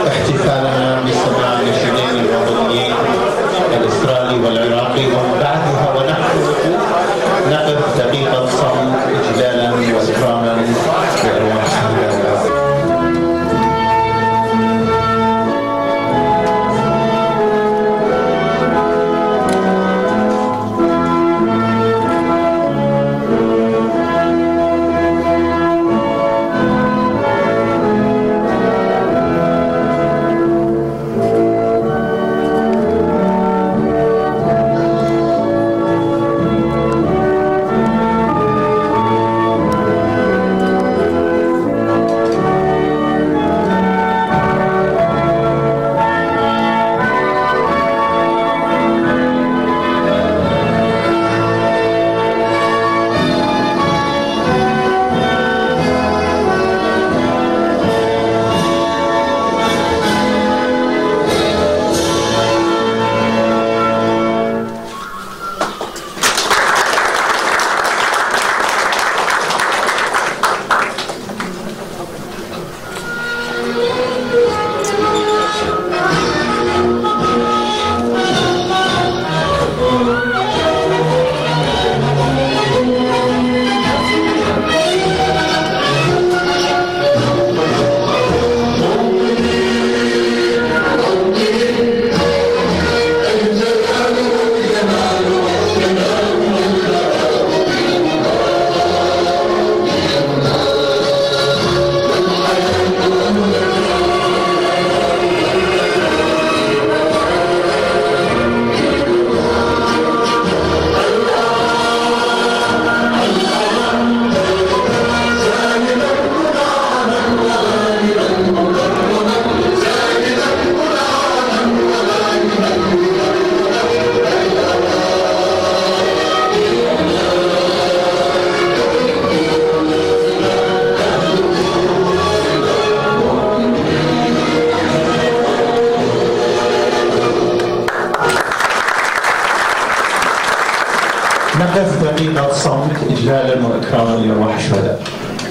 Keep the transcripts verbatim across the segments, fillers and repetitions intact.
احتفالنا باستماع النشيدين الوطنيين الإسرائيلي والعراقي، وبعدها ونحن نقف دقيقة صمت إجلالا وإكراما لأرواح الشهداء. نقف دقيقة صمت إجلالا وإكراما لأرواح الشهداء.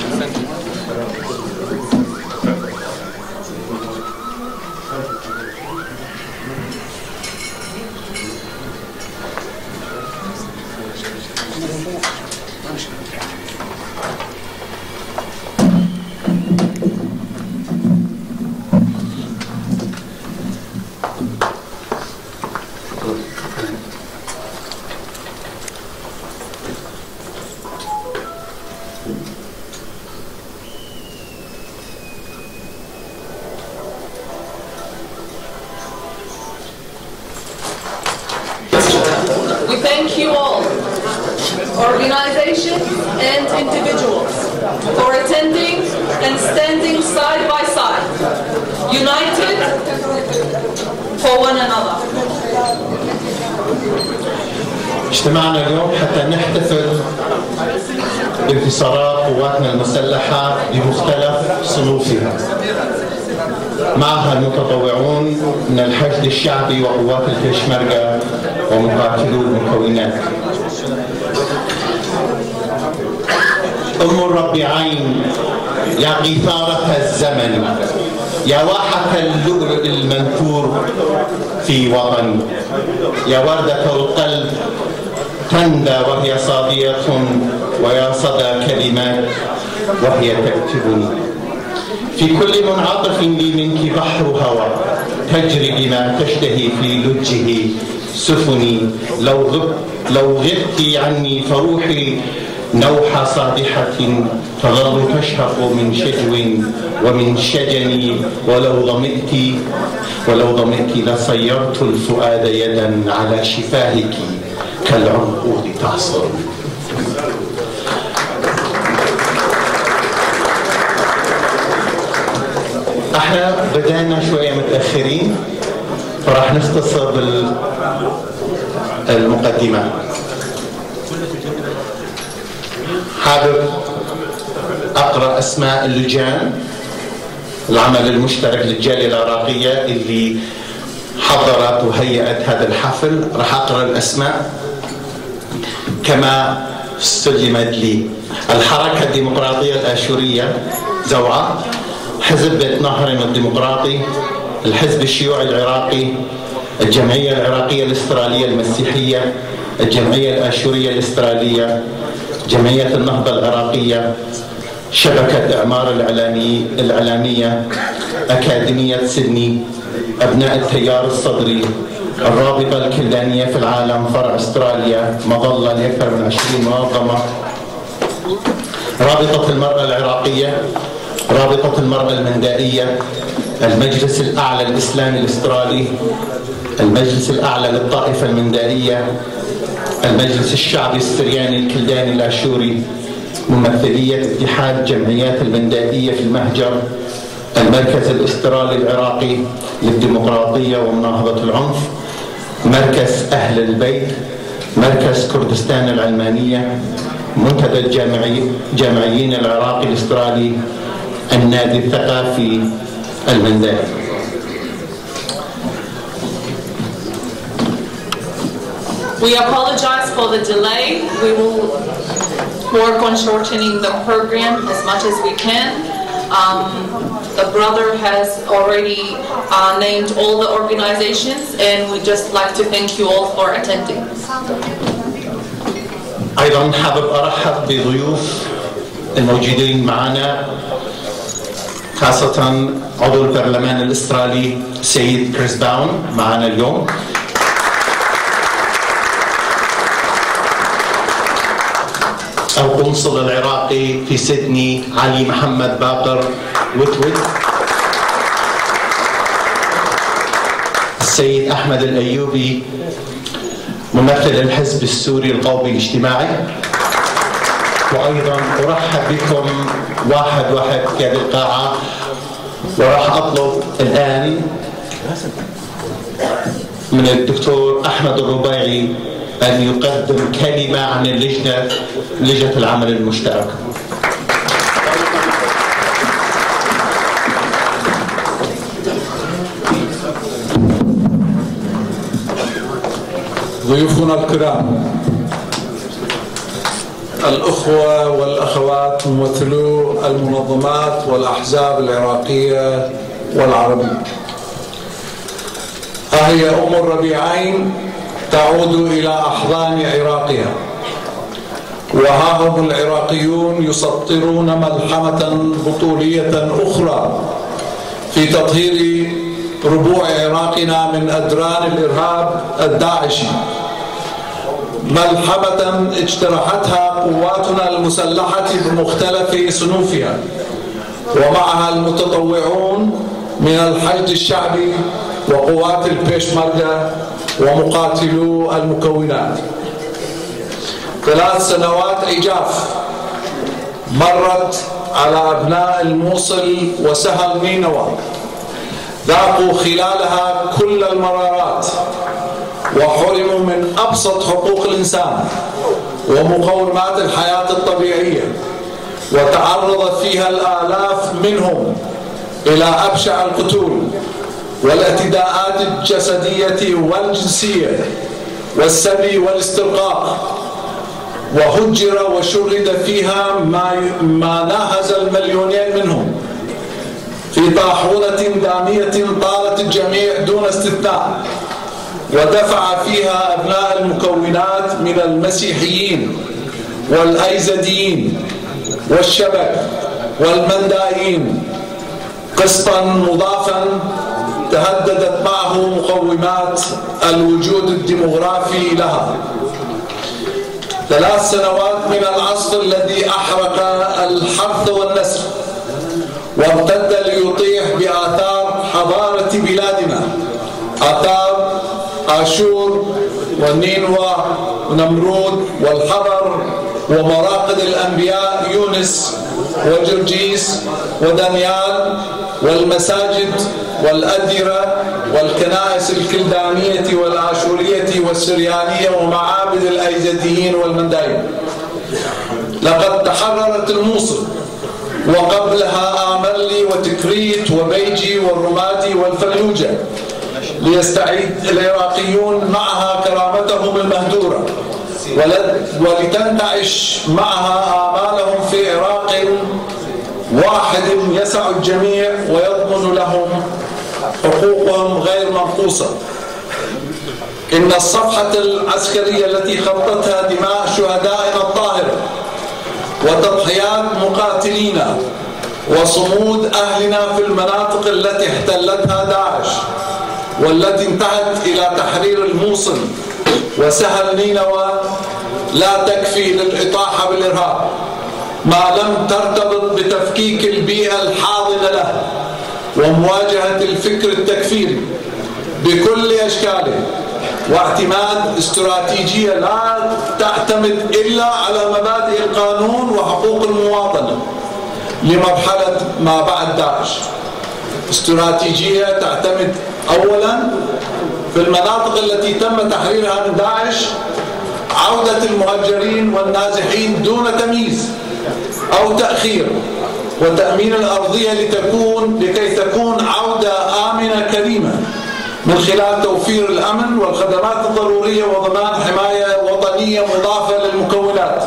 We thank you all, organizations and individuals, for attending and standing side by side, united for one another. اجتمعنا اليوم حتى نحتفل بانتصارات قواتنا المسلحة بمختلف صنوفها، معها المتطوعون من الحشد الشعبي وقوات البيشمركة ومقاتلو المكونات. أم الربيعين يا قيثارة الزمن، يا واحة اللؤلؤ المنثور في وطني، يا وردة القلب تندى وهي صادية، ويا صدى كلمات وهي تكتبني. في كل منعطف لي منك بحر هوى تجري بما تشتهي في لجه سفني. لو غبت لو غبت عني فروحي نوح صادحة تظل تشهق من شجو ومن شجن. ولو ضمئت ولو ضمئت لصيرت الفؤاد يدا على شفاهك كالعنقود تعصر. احنا بدأنا شوية متأخرين فراح نختصر بالمقدمة. حابب أقرأ أسماء اللجان العمل المشترك للجالية العراقية اللي حضرت وهيئت هذا الحفل. راح أقرأ الأسماء كما سلمت لي. الحركة الديمقراطية الآشورية زوعة، حزب بيت نهر الديمقراطي، الحزب الشيوعي العراقي، الجمعية العراقية الأسترالية المسيحية، الجمعية الآشورية الأسترالية، جمعية النهضة العراقية، شبكة إعمار الإعلامي الإعلامية، أكاديمية سيدني، أبناء التيار الصدري، الرابطة الكلدانية في العالم فرع أستراليا، مظلة لأكثر من عشرين منظمة، رابطة المرأة العراقية، رابطة المرأة المندائية، المجلس الأعلى الإسلامي الأسترالي، المجلس الأعلى للطائفة المندائية، المجلس الشعبي السرياني الكلداني الآشوري، ممثلية اتحاد جمعيات المندائية في المهجر، المركز الأسترالي العراقي للديمقراطية ومناهضة العنف، مركز أهل البيت، مركز كردستان العلمانية، منتدى الجامعيين العراقي الأسترالي، النادي الثقافي المندائي. We apologize for the delay. We will work on shortening the program as much as we can. Um, the brother has already uh, named all the organizations, and we'd just like to thank you all for attending. أيضا حابب أرحب بضيوف الموجودين معنا، خاصة عضو البرلمان الأسترالي سيد كريس باون معنا اليوم، القنصل العراقي في سيدني علي محمد باقر وتوت، السيد أحمد الأيوبي ممثل الحزب السوري القومي الاجتماعي، وأيضا أرحب بكم واحد واحد في هذه القاعة. وراح أطلب الآن من الدكتور أحمد الربيعي أن يقدم كلمة عن اللجنة لجنة العمل المشترك. ضيوفنا الكرام، الأخوة والأخوات ممثلو المنظمات والأحزاب العراقية والعربية، ها هي أم الربيعين تعود إلى أحضان عراقها، وها هم العراقيون يسطرون ملحمة بطولية أخرى في تطهير ربوع عراقنا من أدران الإرهاب الداعشي، ملحمة اجترحتها قواتنا المسلحة بمختلف صنوفها، ومعها المتطوعون من الحشد الشعبي وقوات البيشمركة ومقاتلو المكونات. ثلاث سنوات عجاف مرت على أبناء الموصل وسهل نينوى، ذاقوا خلالها كل المرارات وحرموا من أبسط حقوق الإنسان ومقومات الحياة الطبيعية، وتعرض فيها الآلاف منهم إلى أبشع القتول والاعتداءات الجسدية والجنسية والسبي والاسترقاق، وهجر وشرد فيها ما ما ناهز المليونين منهم في طاحونة دامية طالت الجميع دون استثناء، ودفع فيها أبناء المكونات من المسيحيين والأيزديين والشبك والمندائيين قسطا مضافا تهددت معه مقومات الوجود الديمغرافي لها. ثلاث سنوات من العصر الذي أحرق الحرث والنسر وامتد ليطيح بآثار حضارة بلادنا، آثار آشور والنينوى ونمرود والحضر ومراقد الأنبياء يونس وجرجيس ودانيال، والمساجد والأديرة والكنائس الكلدانية والآشورية والسريانية ومعابد الأيزديين والمندائيين. لقد تحررت الموصل وقبلها آملي وتكريت وبيجي والرمادي والفلوجة، ليستعيد العراقيون معها كرامتهم المهدورة ولتنتعش معها آمالهم في عراق واحد يسع الجميع ويضمن لهم حقوقهم غير منقوصة. إن الصفحة العسكرية التي خطتها دماء شهدائنا الطاهرة وتضحيات مقاتلينا وصمود أهلنا في المناطق التي احتلتها داعش والتي انتهت إلى تحرير الموصل وسهل نينوى لا تكفي للإطاحة بالإرهاب ما لم ترتبط بتفكيك البيئة الحاضنة له ومواجهة الفكر التكفيري بكل أشكاله واعتماد استراتيجية لا تعتمد إلا على مبادئ القانون وحقوق المواطنة لمرحلة ما بعد داعش. استراتيجية تعتمد أولا في المناطق التي تم تحريرها من داعش عودة المهجرين والنازحين دون تمييز أو تأخير وتأمين الأرضية لتكون لكي تكون عودة آمنة كريمة من خلال توفير الأمن والخدمات الضرورية وضمان حماية وطنية مضافة للمكونات.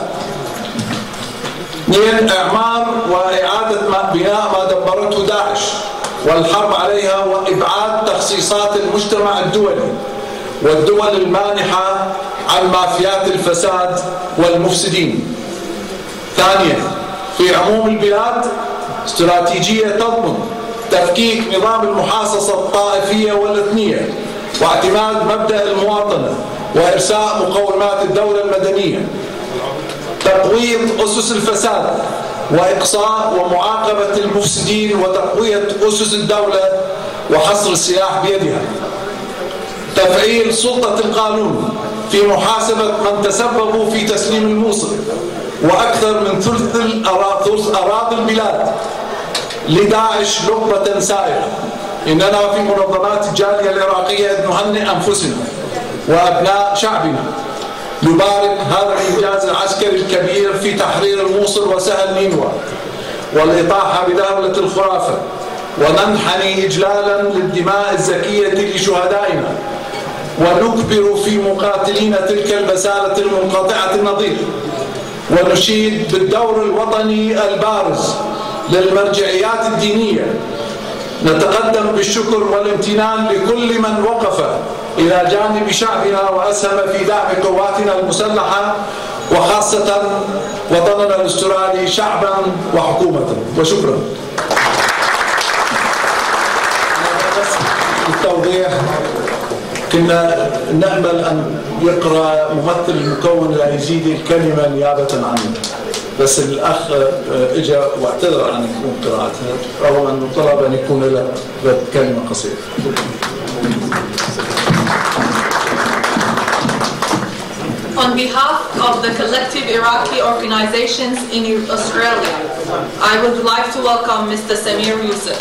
اثنين إعمار وإعادة بناء ما دبرته داعش والحرب عليها وإبعاد تخصيصات المجتمع الدولي والدول المانحة عن مافيات الفساد والمفسدين. ثانيا في عموم البلاد استراتيجية تضمن تفكيك نظام المحاصصة الطائفية والإثنية واعتماد مبدأ المواطنة وإرساء مقومات الدولة المدنية، تقويض أسس الفساد وإقصاء ومعاقبة المفسدين وتقوية أسس الدولة وحصر السلاح بيدها، تفعيل سلطة القانون في محاسبة من تسببوا في تسليم الموصل وأكثر من ثلث أراضي البلاد لداعش لقبة سائرة. إننا في منظمات الجالية العراقية نهنئ أنفسنا وأبناء شعبنا نبارك هذا الإنجاز العسكري الكبير في تحرير الموصل وسهل نينوى والإطاحة بدولة الخرافة، وننحني إجلالا للدماء الزكية لشهدائنا ونكبر في مقاتلين تلك البسالة المنقطعة النظير، ونشيد بالدور الوطني البارز للمرجعيات الدينية. نتقدم بالشكر والامتنان لكل من وقف إلى جانب شعبنا وأسهم في دعم قواتنا المسلحة وخاصة وطننا الأسترالي شعبا وحكومة. وشكرا. التوضيح كنا نأمل أن يقرأ ممثل المكون اليزيدي الكلمة نيابة عنه، بس الأخ إجا واعتذر عن قراءتها رغم أنه طلب أن يكون له كلمة قصيرة. On behalf of the collective Iraqi organizations in Australia, I would like to welcome Mister Samir Yusuf.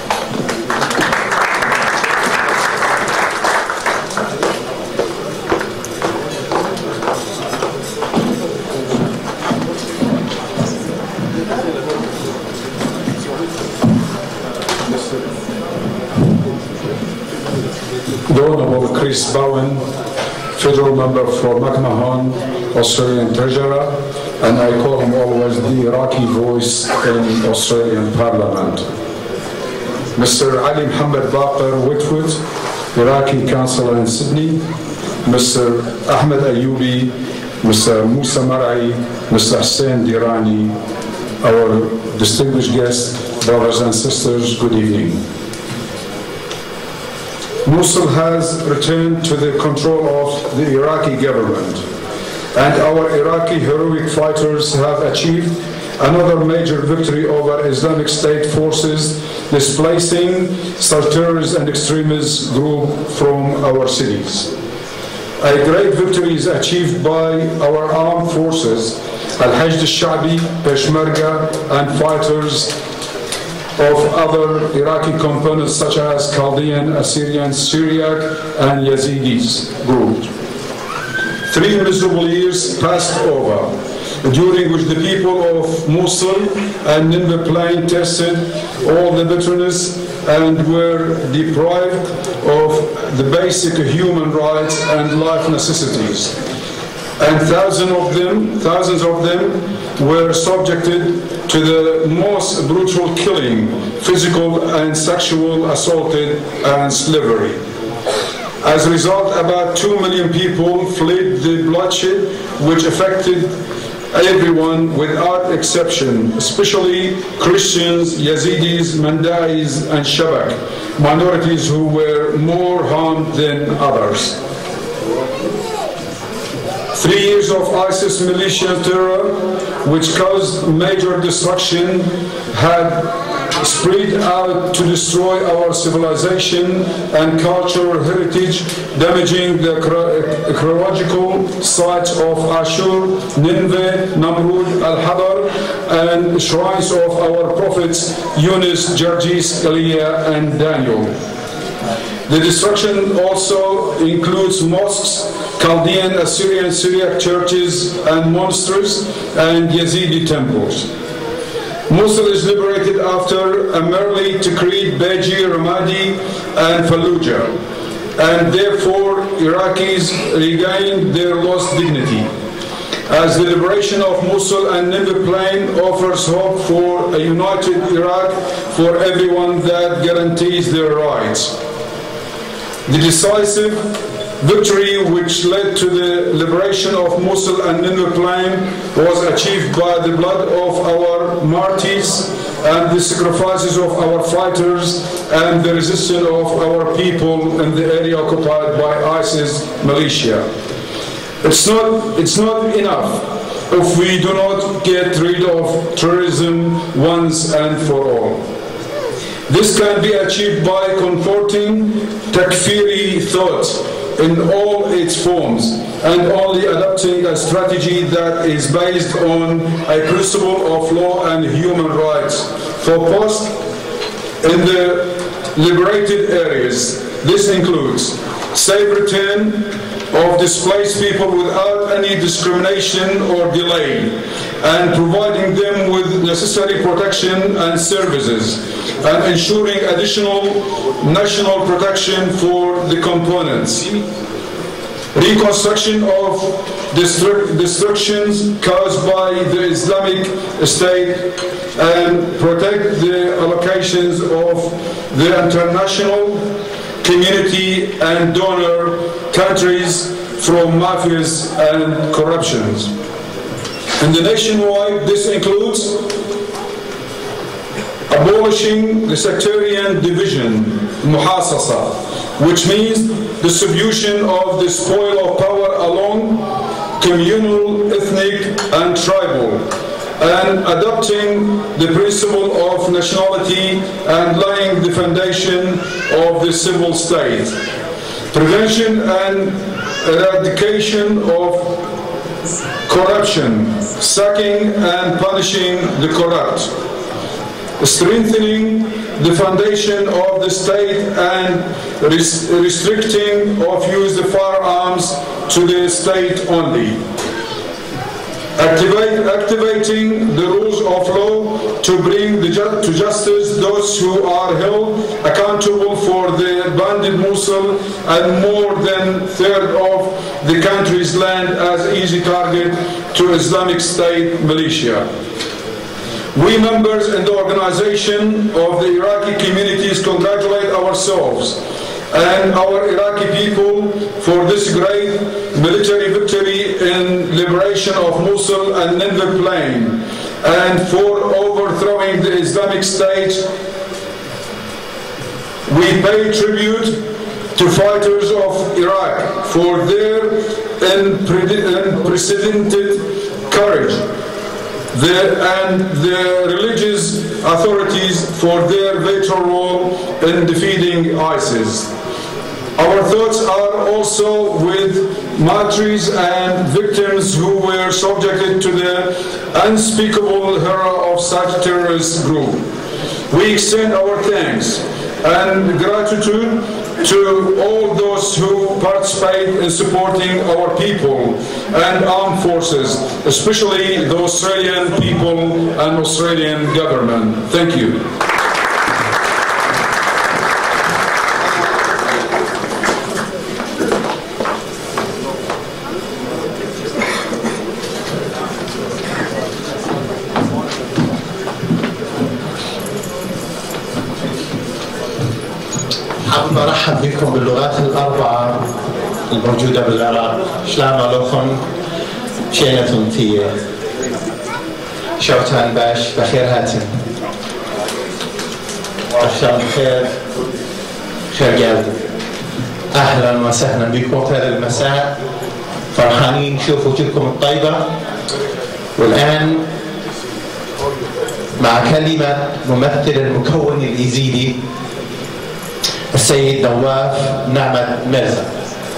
The Honorable Chris Bowen, Federal Member for McMahon, Australian Treasurer, and I call him always the Iraqi voice in Australian Parliament. Mister Ali Mohammed Baqir Whitwood, Iraqi Councillor in Sydney, Mister Ahmed Ayubi, Mister Musa Mar'i, Mister Hussein Dirani, our distinguished guests, brothers and sisters, good evening. Mosul has returned to the control of the Iraqi government, and our Iraqi heroic fighters have achieved another major victory over Islamic State forces, displacing such terrorist and extremist group from our cities. A great victory is achieved by our armed forces, Al-Hajj al-Sha'bi, Peshmerga, and fighters of other Iraqi components such as Chaldean, Assyrian, Syriac, and Yazidis group. Three miserable years passed over, during which the people of Mosul and Nineveh Plain tested all the bitterness and were deprived of the basic human rights and life necessities. And thousands of them, thousands of them were subjected to the most brutal killing, physical and sexual assaulted, and slavery. As a result, about two million people fled the bloodshed, which affected everyone without exception, especially Christians, Yazidis, Mandais, and Shabak, minorities who were more harmed than others. Three years of ISIS militia terror, which caused major destruction, had spread out to destroy our civilization and cultural heritage, damaging the archaeological sites of Ashur, Nineveh, Namrud, Al-Hadar, and shrines of our prophets Yunus, Jarjis, Eliya, and Daniel. The destruction also includes mosques, Chaldean, Assyrian, Syriac churches and monasteries, and Yazidi temples. Mosul is liberated after a merely to create Baji, Ramadi, and Fallujah, and therefore Iraqis regain their lost dignity. As the liberation of Mosul and Nineveh Plain offers hope for a united Iraq for everyone that guarantees their rights. The decisive victory which led to the liberation of Mosul and Nineveh Plain was achieved by the blood of our martyrs and the sacrifices of our fighters and the resistance of our people in the area occupied by ISIS militia. It's not, it's not enough if we do not get rid of terrorism once and for all. This can be achieved by confronting takfiri thought in all its forms and only adopting a strategy that is based on a principle of law and human rights. For post in the liberated areas, this includes safe return of displaced people without any discrimination or delay, and providing them with necessary protection and services, and ensuring additional national protection for the components. Reconstruction of destru- destructions caused by the Islamic State and protect the allocations of the international community and donor countries from mafias and corruptions. In the nationwide, this includes abolishing the sectarian division, muhasasa, which means distribution of the spoil of power along communal, ethnic, and tribal, and adopting the principle of nationality and laying the foundation of the civil state. Prevention and eradication of corruption, sacking and punishing the corrupt. Strengthening the foundation of the state and res- restricting of use of firearms to the state only. Activate, activating the rules of law to bring the ju- to justice those who are held accountable for the abandoned Mosul and more than a third of the country's land as easy target to Islamic State militia. We members in the organization of the Iraqi communities congratulate ourselves and our Iraqi people for this great military victory in liberation of Mosul and Nineveh Plain and for overthrowing the Islamic State. We pay tribute to fighters of Iraq for their unprecedented courage. The, and the religious authorities for their vital role in defeating ISIS. Our thoughts are also with martyrs and victims who were subjected to the unspeakable horror of such terrorist group. We extend our thanks and gratitude to all those who participate in supporting our people and armed forces, especially the Australian people and Australian government. Thank you. حابب ارحب بكم باللغات الاربعه الموجوده بالعراق. شلون عليكم؟ شينتون تيه شوتان باش بخير هاتن عشان خير خير قلبي. اهلا وسهلا بكم في هذا المساء، فرحانين نشوف وجوهكم الطيبه. والان مع كلمه ممثل المكون اليزيدي السيد نواف نعمة مرزا.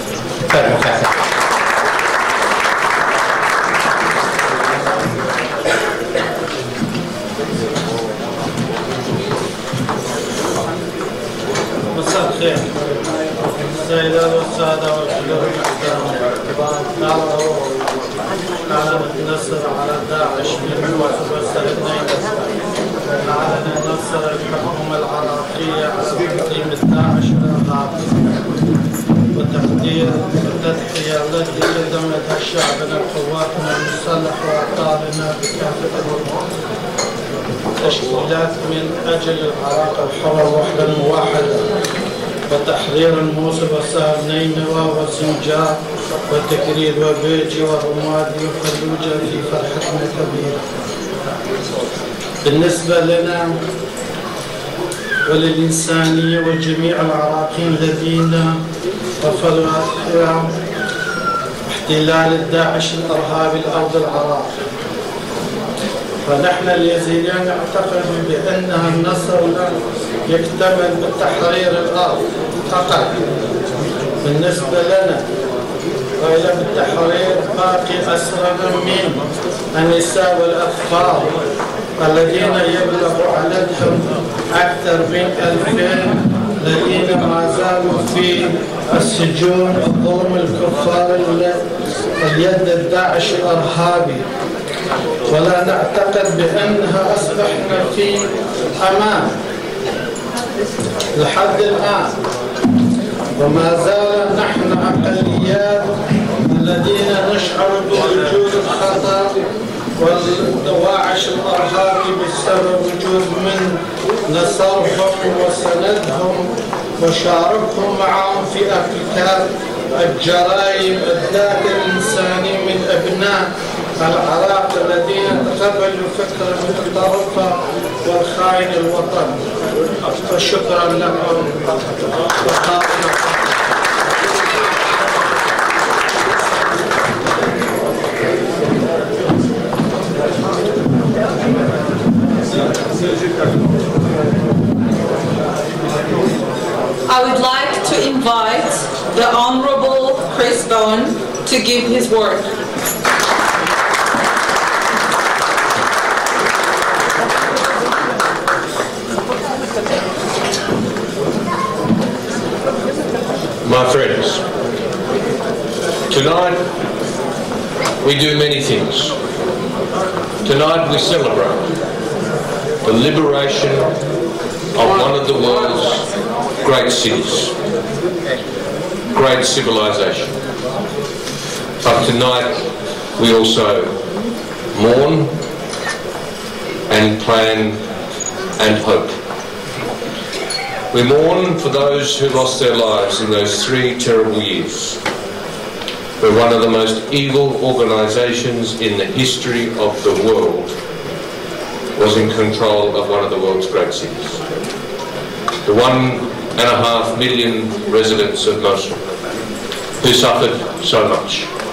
مساء الخير السيدات والسادة والحضور المحترم. أعلن النصر على داعش من موسم اثنين. أعلن النصر الحكومة العراقية على تقديم الداعش الإرهابي وتقدير التضحية التي قدمتها شعبنا قواتنا المسلحة وأبطالنا بكافة التشكيلات من أجل العراق الحرة والوحدة الموحدة وتحرير الموصل وسائر نينوى وسنجار وتكرير وبيجي والرمادي وفلوجة في فرحتنا كبيرة. بالنسبة لنا وللإنسانية وجميع العراقيين الذين رفضوا احتلال الداعش الإرهابي لأرض العراق، فنحن اليزيديين نعتقد بأنها النصر لن يكتمل بتحرير الأرض فقط. بالنسبة لنا وإلى بالتحرير باقي أسرنا من النساء والأطفال الذين يبلغ عددهم أكثر من ألفين الذين ما زالوا في السجون الظلم الكفار اليد الداعش الإرهابي، ولا نعتقد بأنها أصبحنا في أمان لحد الآن، وما زال نحن أقليات الذين نشعر بوجود الخطر والدواعش الإرهابي بسبب وجود من نصرهم وسندهم وشاركهم معهم في ارتكاب الجرائم الذات الإنساني من أبناء العراق الذين تقبلوا فكرة المتطرفة والخائن الوطن. فشكرا لكم. I would like to invite the Honorable Chris Bowen to give his word. My friends, tonight we do many things. Tonight we celebrate the liberation of one of the world's great cities, great civilization. But tonight we also mourn and plan and hope. We mourn for those who lost their lives in those three terrible years, where one of the most evil organisations in the history of the world was in control of one of the world's great cities. The one and a half million residents of Mosul who suffered so much.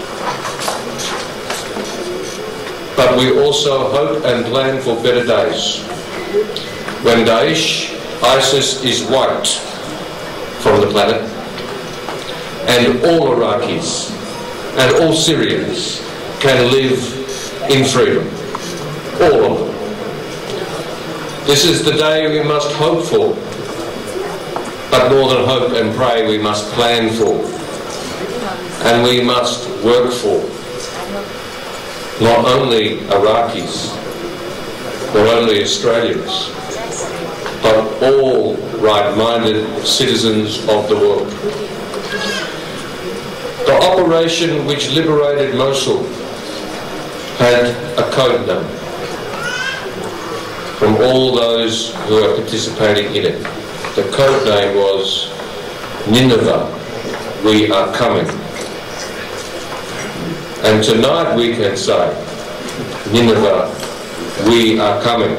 But we also hope and plan for better days, when Daesh, ISIS is wiped from the planet, and all Iraqis and all Syrians can live in freedom, all of them. This is the day we must hope for, but more than hope and pray, we must plan for, and we must work for. Not only Iraqis, not only Australians, but all right-minded citizens of the world. The operation which liberated Mosul had a code name from all those who are participating in it. The code name was Nineveh, we are coming. And tonight we can say, Nineveh, we are coming.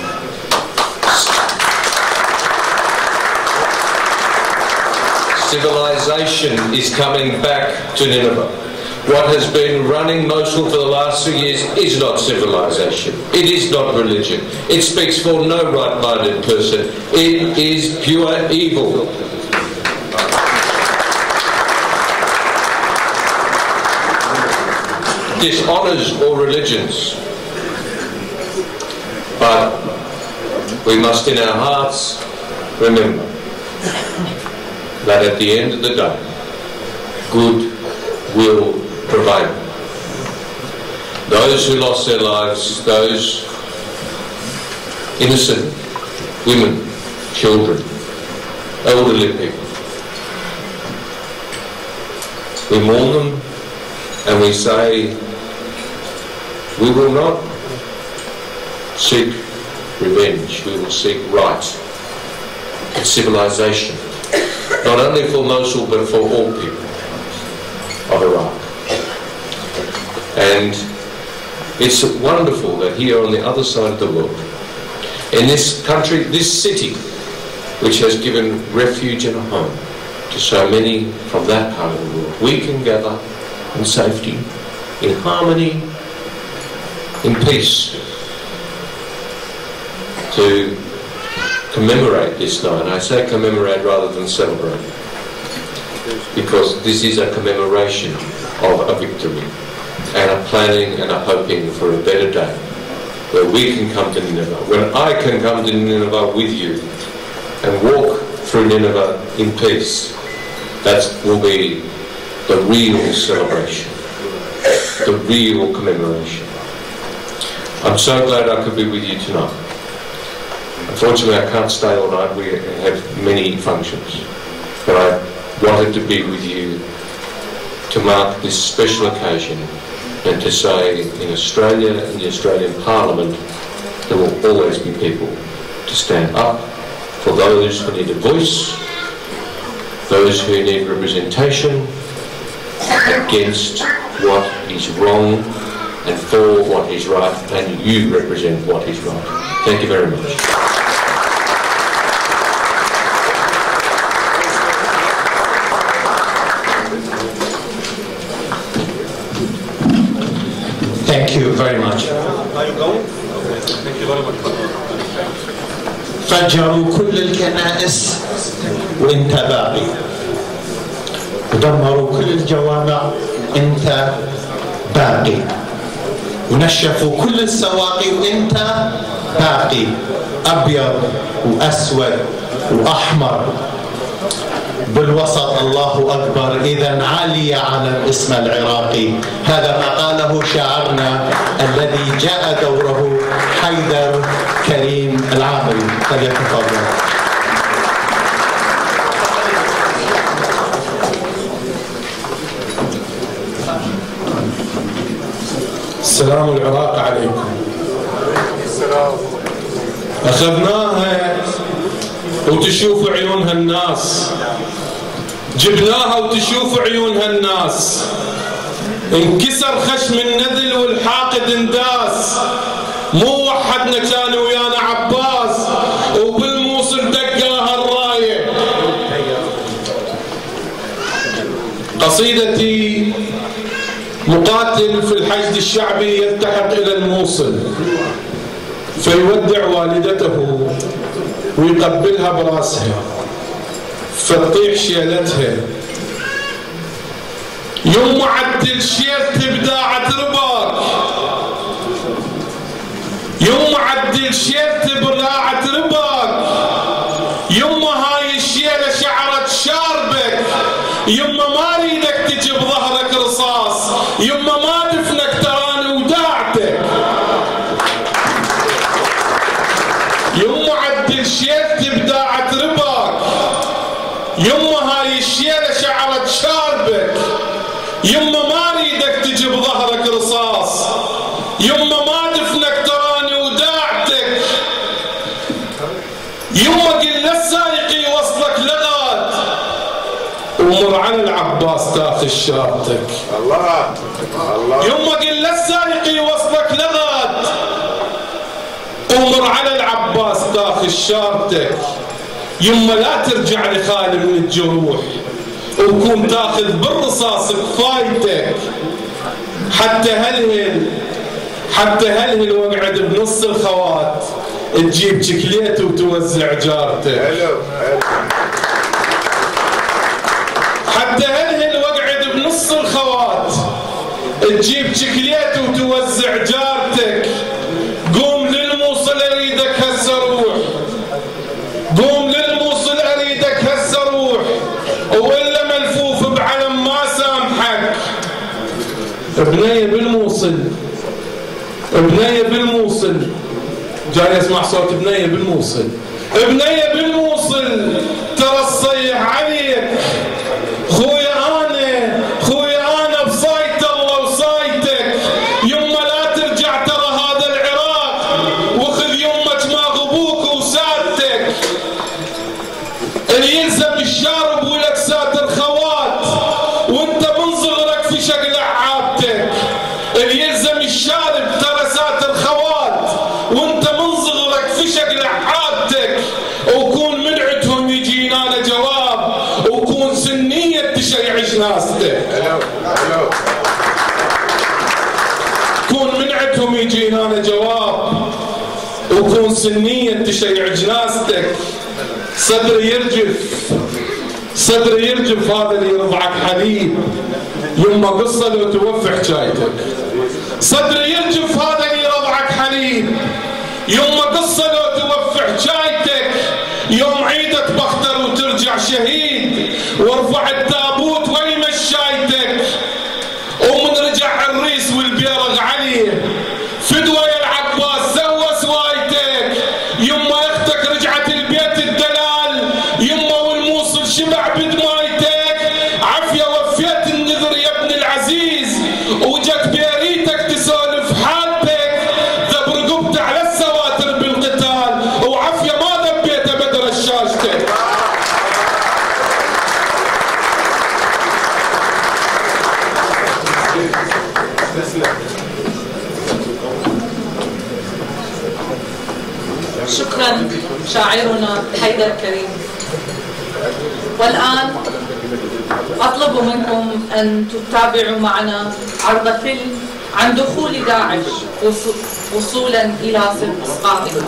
Civilization is coming back to Nineveh. What has been running Mosul for the last two years is not civilization. It is not religion. It speaks for no right-minded person. It is pure evil. Dishonours all religions. But we must in our hearts remember that at the end of the day, good will prevail. Those who lost their lives, those innocent women, children, elderly people, we mourn them and we say, we will not seek revenge, we will seek right and civilization, not only for Mosul but for all people of Iraq. And it's wonderful that here on the other side of the world, in this country, this city, which has given refuge and a home to so many from that part of the world, we can gather in safety, in harmony, in peace, to commemorate this night. And I say commemorate rather than celebrate, because this is a commemoration of a victory and a planning and a hoping for a better day where we can come to Nineveh. When I can come to Nineveh with you and walk through Nineveh in peace, that will be the real celebration, the real commemoration. I'm so glad I could be with you tonight. Unfortunately, I can't stay all night. We have many functions. But I wanted to be with you to mark this special occasion and to say in Australia and the Australian Parliament there will always be people to stand up for those who need a voice, those who need representation against what is wrong and for what is right, and you represent what is right. Thank you very much. Thank you very much. Are you going? Thank you very much. فجروا كل الكنائس وانت باقي، ودمروا كل الجوامع انت باقي، ونشفوا كل السواقي وانت باقي، ابيض واسود واحمر بالوسط. الله أكبر. إذا علي على الاسم العراقي. هذا ما قاله شاعرنا الذي جاء دوره حيدر كريم العامري. فليتفضل. السلام العراق عليكم. أخذناها وتشوفوا عيونها الناس، جبناها وتشوفوا عيونها الناس، انكسر خشم النذل والحاقد انداس، مو وحدنا كان ويانا عباس وبالموصل دقاها الراية. قصيدتي مقاتل في الحشد الشعبي يلتحق إلى الموصل فيودع والدته ويقبلها براسها فتطيح شيلتها. يوم عدل شيلت بداعة رباك، يوم عدل شيلت بداعة رباك، يما هاي الشيلة شعرت شاربك، يما ما ريدك تجي بظهرك رصاص، يما ما دفنك تراني وداعتك. يما عدل شيلت بداعة رباك، يما هاي الشيلة شعرت شاربك، يما ما ريدك تجي بظهرك رصاص، يما ما دفنك تراني وداعتك. يما قل للسايق يوصلك لغات، ومر على العباس تاخذ شارتك. الله الله. يما قل للسايق يوصلك لغد، ومر على العباس تاخذ شارتك. يما لا ترجع لخالي من الجروح، وكون تاخذ بالرصاص كفايتك. حتى هلهل حتى هلهل واقعد بنص الخوات تجيب شكليت وتوزع جارتك. حلو حلو. حتى هلهل واقعد بنص الخوات تجيب شكليت وتوزع جارتك. قوم للموصل اريدك هسه روح، قوم للموصل اريدك هسه روح، والا ملفوف بعلم ما سامحك. بنيه بالموصل، بنيه بالموصل، جاي اسمع صوت بنيه بالموصل، بنيه بالموصل، ترى الصيح عليك. خويا انا خويا انا بصايت الله وصايتك. يما لا ترجع، ترى هذا العراق، وخذ يمك ما غبوك وسادتك. اللي يلزم الشارب ولك ساتر خوات، وانت من صغرك في شكل عابتك. اللي يلزم الشارب ترى ساتر خوات، وانت من صغرك في شكل عابتك. وكون من عندهم يجينا جواب، وكون سنية تشيع جنازتك. كون من عندهم يجينا جواب، وكون سنية تشيع جنازتك. صدري يرجف صدري يرجف هذا اللي يرضعك حليب. يما قصة لو توفي حكايتك. صدري يرجف هذا اللي يرضعك حليب. يما قصة لو توفي حكايتك. يوم عيدك بختر وترجع شهيد، وارفع التابوت وين مشايتك. ومن رجع الريس والبيرغ عليه، فدوى يا العباس سوى سوايتك. يما اختك رجعت البيت الدلال، يما والموصل شبع بدمايتك. عافية وفيت النذر يا ابن العزيز، وجت بيريتك تسولف حالتك. ذب رقبت على السواتر بالقتال، وعافية ما ذبيت بدر الشاشتك. شكرا شاعرنا حيدر كريم. والآن أطلب منكم أن تتابعوا معنا عرض فيلم عن دخول داعش وصولا إلى إسقاطها.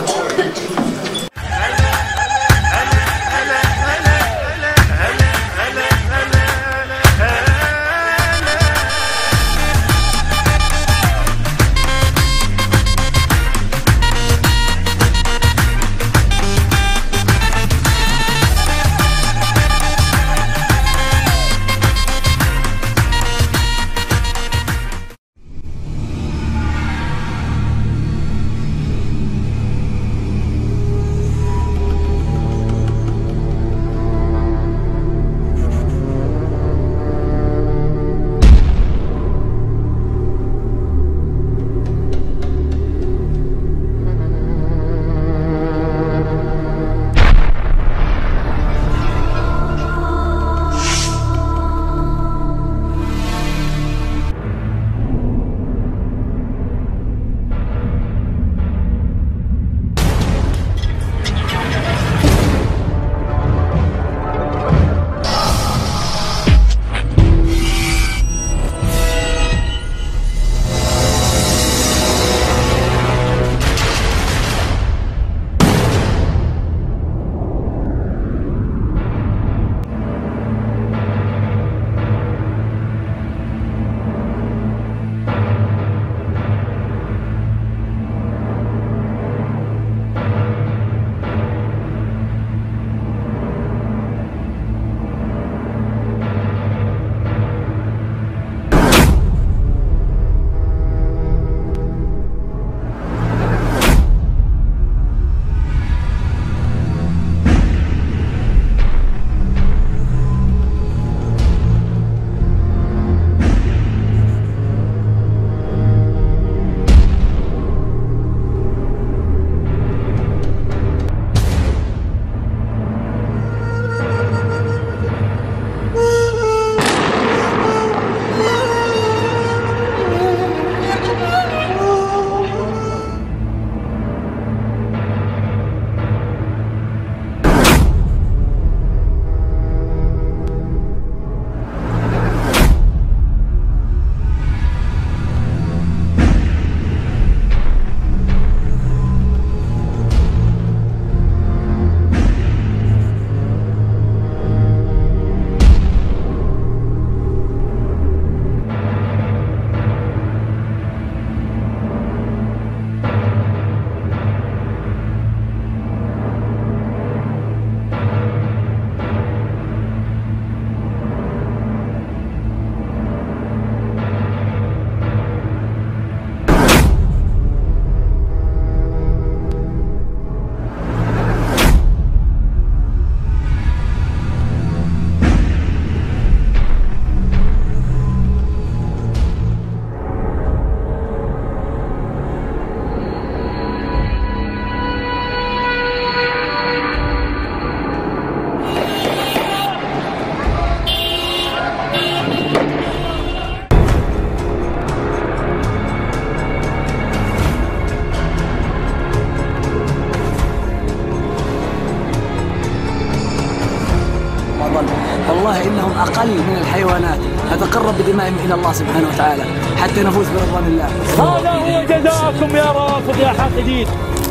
والله إنهم أقل من الحيوانات، نتقرب بدمائهم إلى الله سبحانه وتعالى حتى نفوز برضوان الله. هذا هو جزاءكم يا رافض يا حاقدين.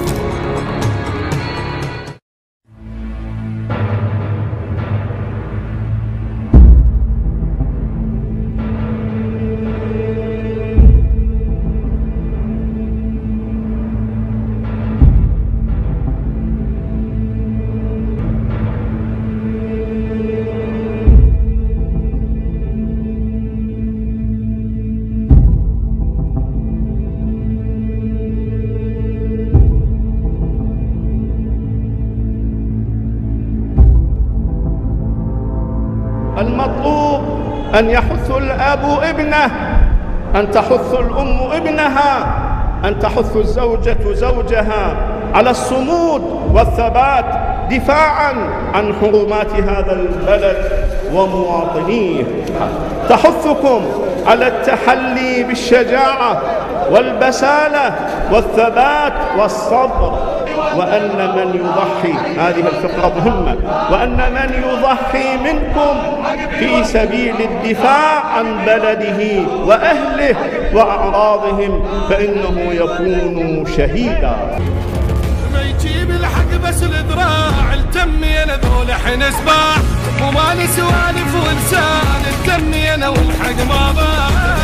المطلوب أن يحث الأب ابنه، أن تحث الأم ابنها، أن تحث الزوجة زوجها على الصمود والثبات دفاعاً عن حرمات هذا البلد ومواطنيه. تحثكم على التحلي بالشجاعة والبسالة والثبات والصبر، وأن من يضحي، هذه الفقرة مهمة، وأن من يضحي منكم في سبيل الدفاع عن بلده وأهله وأعراضهم فإنه يكون شهيدا. ما يجيب الحق بس الذراع التمي أنا ذول حين سباع، ومالي سوالف ولسان التمي أنا والحق ما ضاع.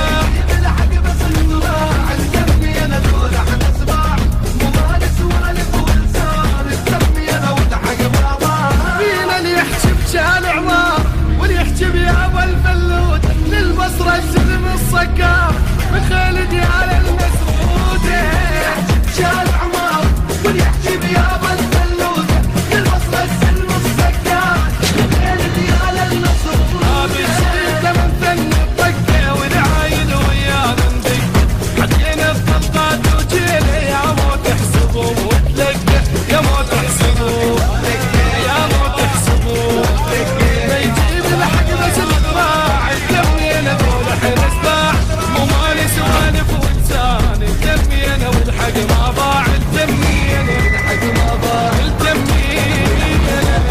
شال عمار واللي يحكي بيابا الفلوت للبصرة السلم الصقار بخالدي على المسرود. شال عمار واللي يحكي بيابا الفلوت للبصرة السلم الصقار بخالدي على المسرود. هذا الشيء من فن الطقة والعايل ويانا ندق حكينا الطلقات وجينا يا مو تحسبوا وتلقى يا مو تحسبوا يا مو تحسبوا. ما يجيب الحق بس الذراع الدمي انا ذول حين اسباع، مو مالي سوالف ولسان الدمي انا والحق ما ضاع. الدمي انا والحق ما ضاع. الدمي انا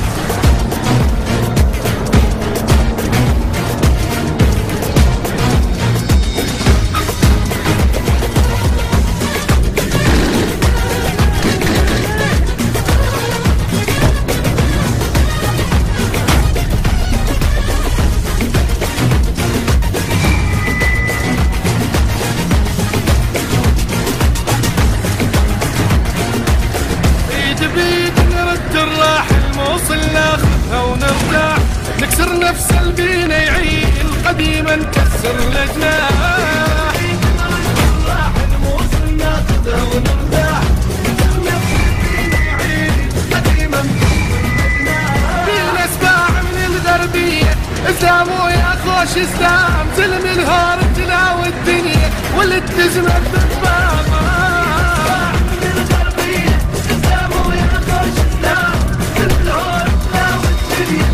نكسر نفس البينا يعيد القديمة نكسر الجناح. راح نوصل ناخذها ونرتاح نكسر نفس البينا يعيد القديمة نكسر الجناح. فينا سباع من الغربية اسلام ويا خوش اسلام، سلم الهار تلاوي الدنيا واللي تزمت بالبابا. من الغربية اسلام ويا خوش اسلام، سلم الهار تلاوي الدنيا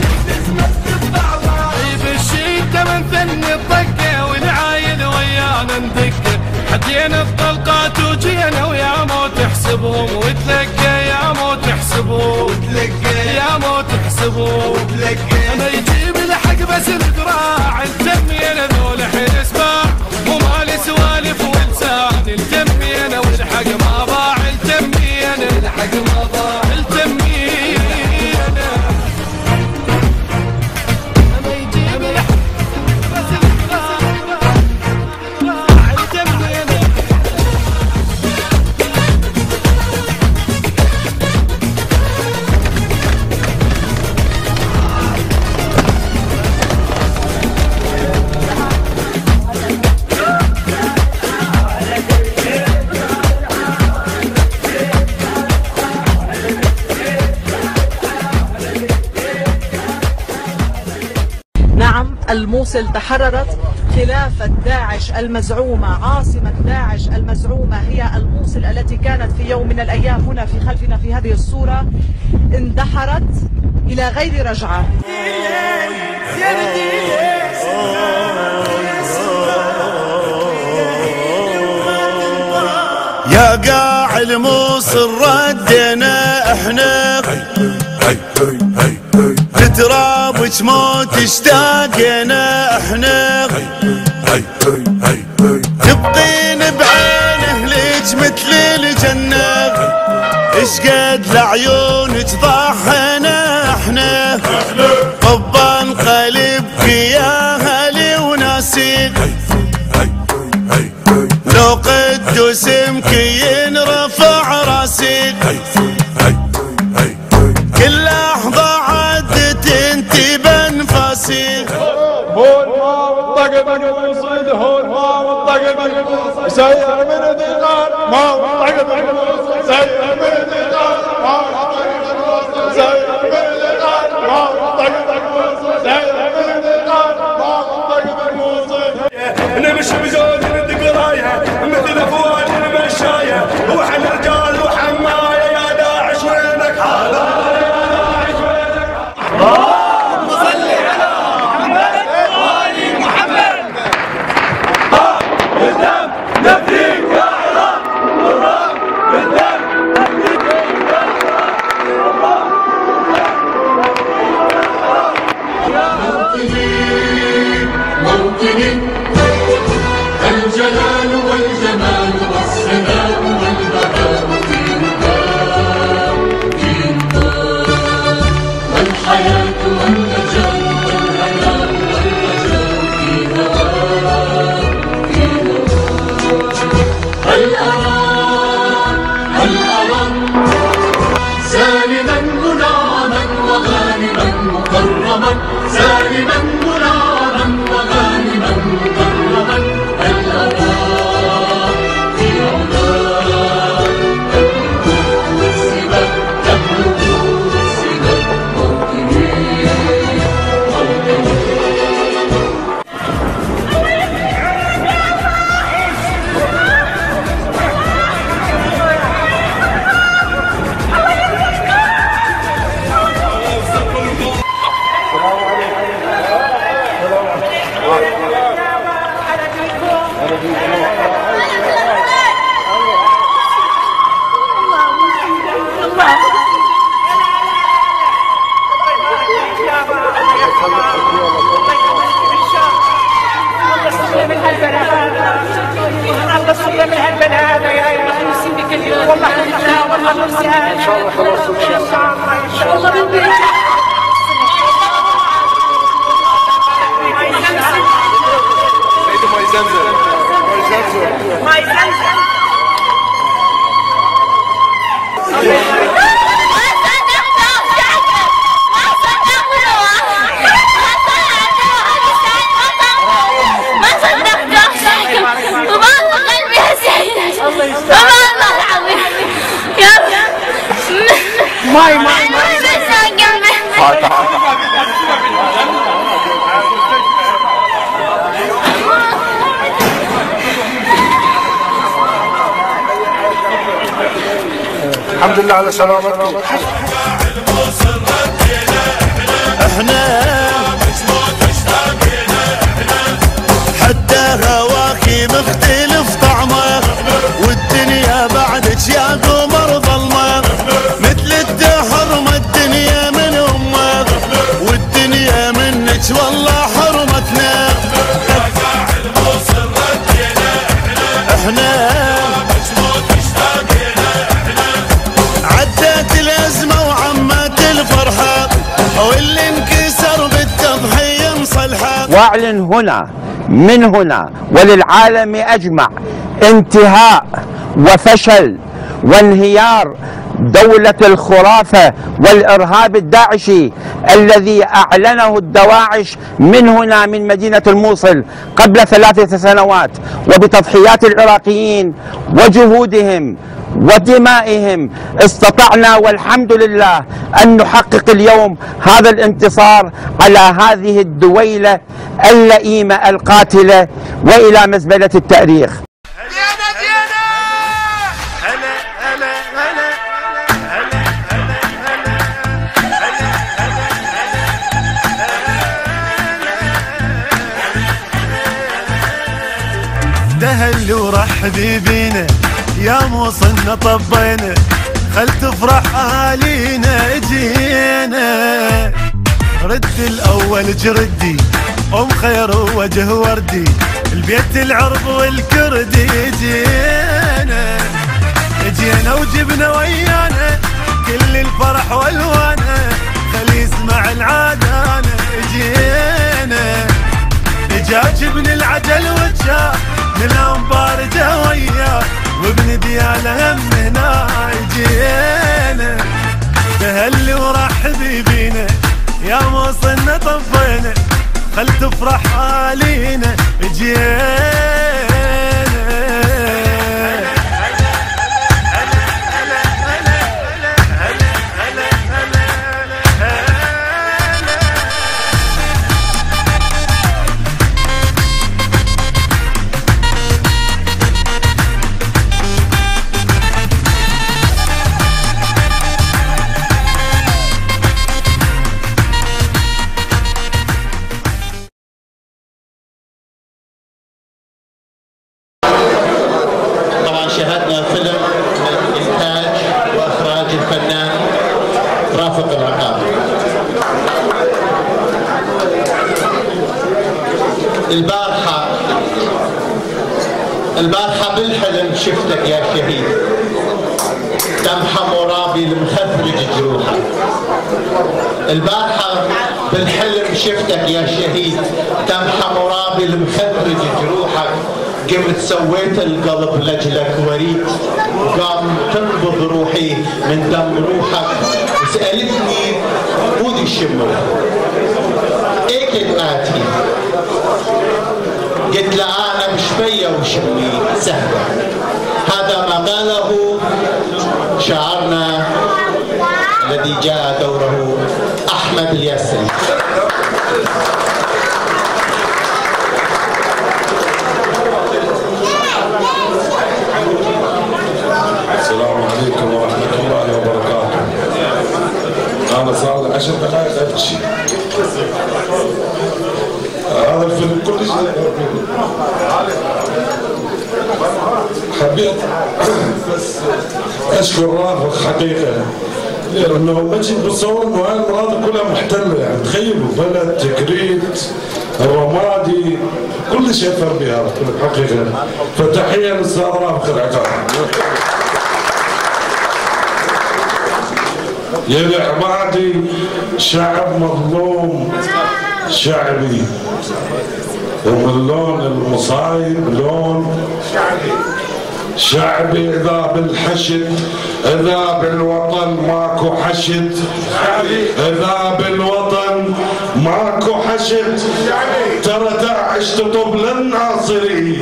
من فن الطقة والعايل ويانا ندقة حدينا الطلقات وجينا ويا مو تحسبهم وتلقى يا مو تحسبوا وتلقى يا مو تحسبوا وتلقى. ما يجيب الحق بس الذراع الدمي انا ذول حين اسباع، ومالي سوالف ولسان الدمي انا والحق ما ضاع. الدمي انا والحق ما ضاع. الدمي انا ما يجيب الحق الموصل تحررت. خلافة داعش المزعومة، عاصمة داعش المزعومة هي الموصل التي كانت في يوم من الأيام هنا في خلفنا في هذه الصورة، اندحرت إلى غير رجعة. يا قاع الموصل ردنا احنا لترابك موت اشتاقنا احنا تبقين بعينه ليج مثل الجنة اشقد لعيونك ضحنا احنا طبا قلبك يا هلي وناسي لو قدوس اسمك ينرفع راسي كل لحظة عدت انت بانفاسي هون ما والطقم الموصل هون ما والطقم الموصل سير من ثقال ما والطقم الموصل سير من ثقال ما والطقم الموصل سير من ثقال ما والطقم الموصل سير من ثقال ما والطقم الموصل نمشي بزود من قرايه مثل فؤاد المشايه وحن رجال وحمايه يا داعش وينك هذا اللهم صل على محمد وآل محمد. ها بالدم نفديك يا عراق والله بالدم نفديك يا عراق موطني موطني الجلال والجمال والسلام والبهاء والحياة والنجاة والهناء والرجاء في هواك في هواك هل أراك هل أراك سالما منعما وغانما مكرما سالما منعما وغانما مكرما هل أراك في علاك تبلغ السباق تبلغ السباق ماي ماي ماي الحمد لله على سلامتك. احنا حتى هواكي مختلف طعمه والدنيا بعدك يا قمر ظلمه مثل الدهر ما الدنيا من امه والدنيا منك والله حرمتنا احنا عدت الازمه وعمت الفرحه واللي انكسر بالتضحيه مصلحه. واعلن هنا من هنا وللعالم اجمع انتهاء وفشل وانهيار دولة الخرافة والإرهاب الداعشي الذي أعلنه الدواعش من هنا من مدينة الموصل قبل ثلاثة سنوات وبتضحيات العراقيين وجهودهم ودمائهم استطعنا والحمد لله أن نحقق اليوم هذا الانتصار على هذه الدويلة اللئيمة القاتلة وإلى مزبلة التاريخ. دهل ورحبي بينا يا موصلنا طبينا خل تفرح اهالينا اجينا رد الأول جردي أم خير وجه وردي البيت العرب والكردي جينا جينا وجبنا ويانا كل الفرح والوانا خلي يسمع العادانا جينا دجاج ابن العجل وجاه من الانبار جا وياه وابن دياله هم هنا جينا تهلي ورحبي بينا يا موصلنا طفينا خل تفرح حالينا جينا شاهدنا فيلم من إنتاج وإخراج الفنان رافق العقابي. البارحة البارحة بالحلم شفتك يا شهيد تمحى مرابي المخفرج جروحك. البارحة بالحلم شفتك يا شهيد تمحى مرابي المخفرج جروحك. قمت سويت القلب لجلك وريد وقام تنبض روحي من دم روحك وسألتني ودي الشمر ايه كنت آتي قلت له انا بشبية وشمي سهلة. هذا ما قاله شاعرنا الذي جاء دوره احمد الياسري. السلام عليكم ورحمة الله وبركاته. أنا صار لي عشر دقائق أبكي. هذا الفيلم كل شيء حبيت بس أشكر رافق حقيقة لأنه بجي بصور إنه هاي المناطق كلها محتلة يعني تخيلوا بلد تكريت الرمادي كل شيء فر بها حقيقة. فتحية للأستاذ رافق العقابي. يا العبادي شعب مظلوم شعبي ومن لون المصايب لون شعبي. إذا بالحشد إذا بالوطن ماكو حشد إذا بالوطن ماكو حشد ترى داعش تطب للناصرية.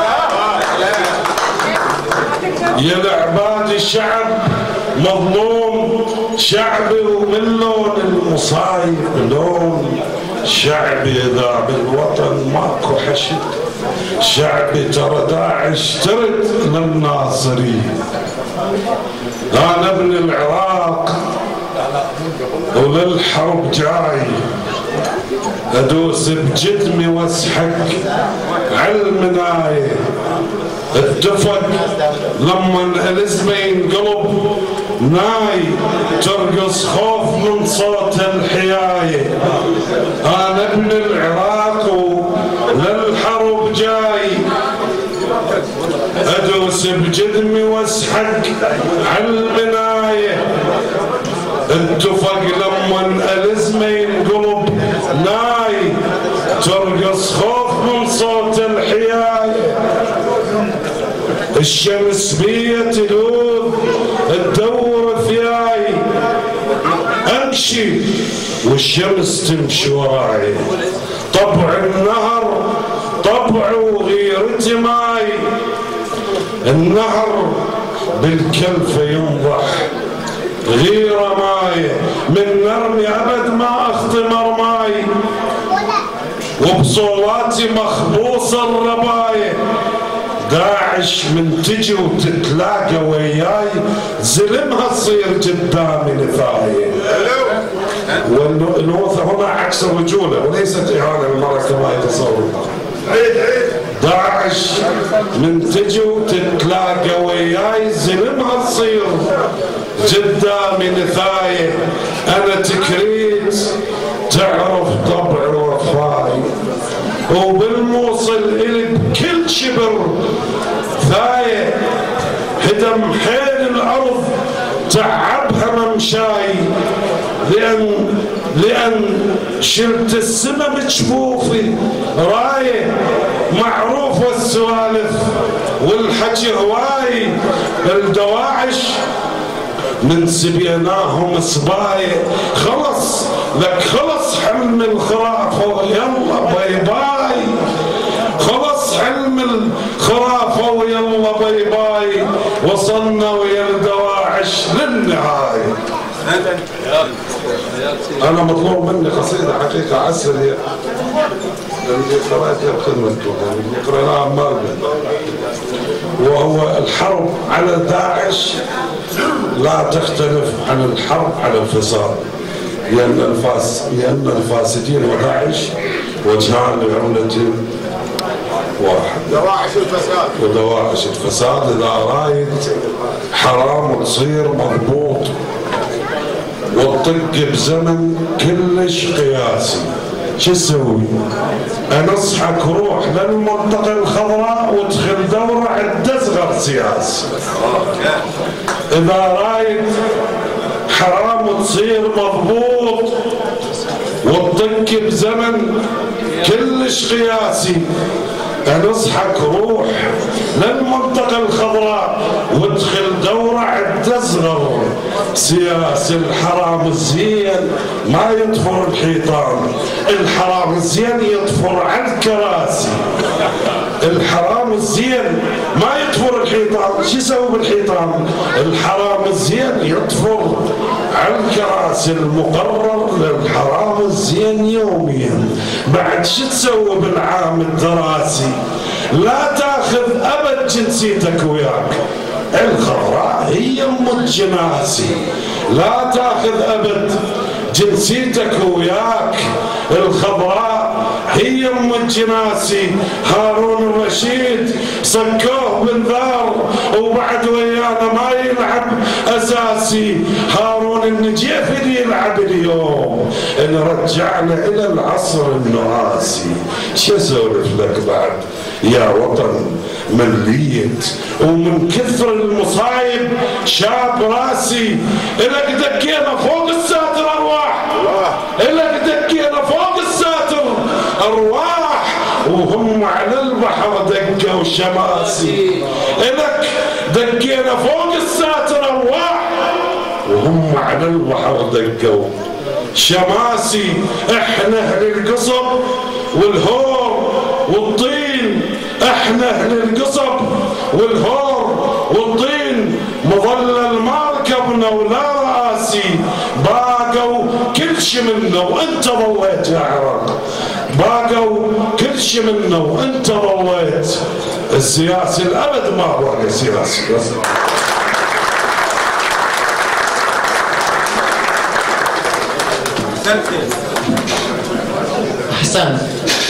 يا العبادي الشعب مظلوم شعبي ومن لون المصايب لون شعبي. إذا بالوطن ماكو حشد شعبي ترى داعش ترد للناصرية. أنا ابن العراق وللحرب جاي أدوس بجدمي واسحق عالمناية. اتفق لما الاسم ينقلب ناي ترقص خوف من صوت الحياية. أنا ابن العراق وللحرب جاي أدوس بجدمي واسحق عالمناية. اتفق لما الاسم ينقلب ناي ترقص خوف من صوت الحياية. الشمس بيا تلوذ تدور ثياي امشي والشمس تمشي وراي. طبع النهر طبع وغيرتي ماي. النهر بالكلفة ينضح غيرة ماي من نرمي أبد ما أخطي مرماي. وبصولاتي مخبوصة الرباية. داعش من تجي وتتلاقى وياي زلمها تصير قدامي نفاية. والأنوثة هنا عكس الرجولة وليست إهانة للمرأة كما يتصور. داعش من تجي وتتلاقى وياي زلمها تصير قدامي نفاية. أنا تكريت تعرف طبع وفاي وبالموصل إلي بكل شبر ثاية هدم حيل الأرض تعبها ممشاي لأن لأن شلت السما بجفوفي راية معروفة السوالف والحكي هواي الدواعش من سبيناهم صباية خلص لك خلص حلم الخرافة يلا باي باي خلص حلم الخرافة ويلا باي باي وصلنا ويا الدواعش للنهاية. أنا مطلوب مني قصيدة حقيقة عسرية اللي قرأتها بخدمتكم اللي قرأناها مرة وهو الحرب على داعش لا تختلف عن الحرب على الفساد لأن الفاس لأن الفاسدين وداعش وجهان لعملة واحد دواعش الفساد ودواعش الفساد إذا رايد حرام تصير مضبوط وتطق بزمن كلش قياسي شو تسوي؟ انصحك روح للمنطقة الخضراء وادخل دورة عند اصغر سياسي. اذا رايد حرام تصير مضبوط وتطق بزمن كلش قياسي انصحك روح للمنطقة الخضراء وادخل دورة عند اصغر سياسي. الحرام الزين ما يطفر الحيطان الحرام الزين يطفر على الكراسي. الحرام الزين ما يطفر الحيطان شو يسوي بالحيطان؟ الحرام الزين يطفر على الكراسي. المقرر للحرام الزين يوميا بعد شو تسوي بالعام الدراسي؟ لا تاخذ ابد جنسيتك وياك الخضراء هي ام الجناسي. لا تاخذ ابد جنسيتك وياك الخضراء هي ام الجناسي. هارون الرشيد صكوه بالذار وبعد ويانا ما يلعب اساسي. هارون النجيف اللي يلعب اليوم نرجعنا الى العصر النواسي. شو اسولف لك بعد يا وطن مليت ومن كثر المصايب شاب راسي. إلك دكينا فوق الساتر أرواح إلك دكينا فوق الساتر أرواح وهم على البحر دقوا شماسي. إلك دكينا فوق الساتر أرواح وهم على البحر دقوا شماسي. احنا اهل القصب والهور والطين احنا اهل القصب والهور والطين مظلل ما ركبنا ولا راسي. باقوا كل شي منا وانت ضويت يا عراق. باقوا كل شي منا وانت ضويت. السياسي الابد ما باقي سياسي. احسنت.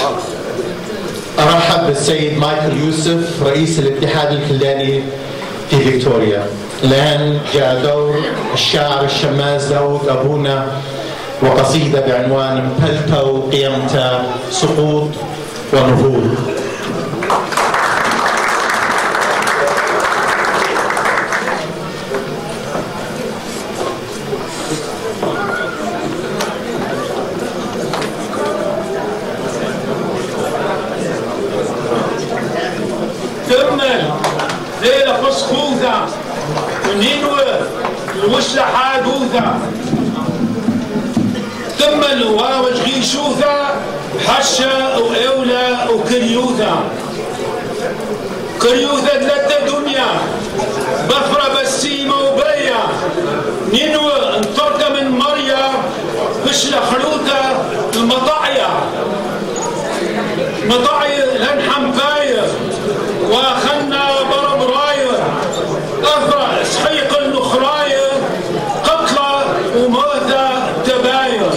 ارحب بالسيد مايكل يوسف رئيس الاتحاد الكلداني في فيكتوريا. الان جاء دور الشاعر الشماس داود ابونا وقصيده بعنوان مبلته قيمته سقوط ونفوذ. الوش حادوثة ثم الواوج غيشوثة حشة وأولى وكريوثة. كريوثة ثلاثة دنيا بفرة بسيمة وبرية نينوى انطرقة من مريا بشلة خلوثة المطاعية مطاعية لنحم فاية واخلنا برم راية أفرع سحيق النخراية قتلى وموتى تباية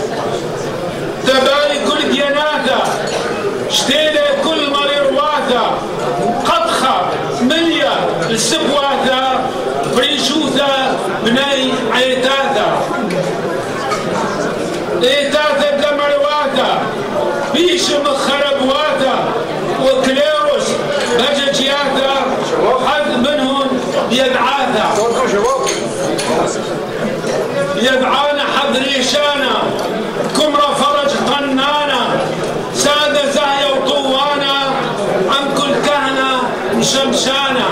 تباية كل دياناتا شتيلة كل مرير واتا قدخة مليا السبواتا بريشوتا بناي عيتاتا ايتاتا بيشم خربواتا وكليروس بججياتا حد منهم يدعاتا يدعانا حضريشانا كمرة فرج طنانا سادة زاهية وطوانا عن كل كهنة شمشانا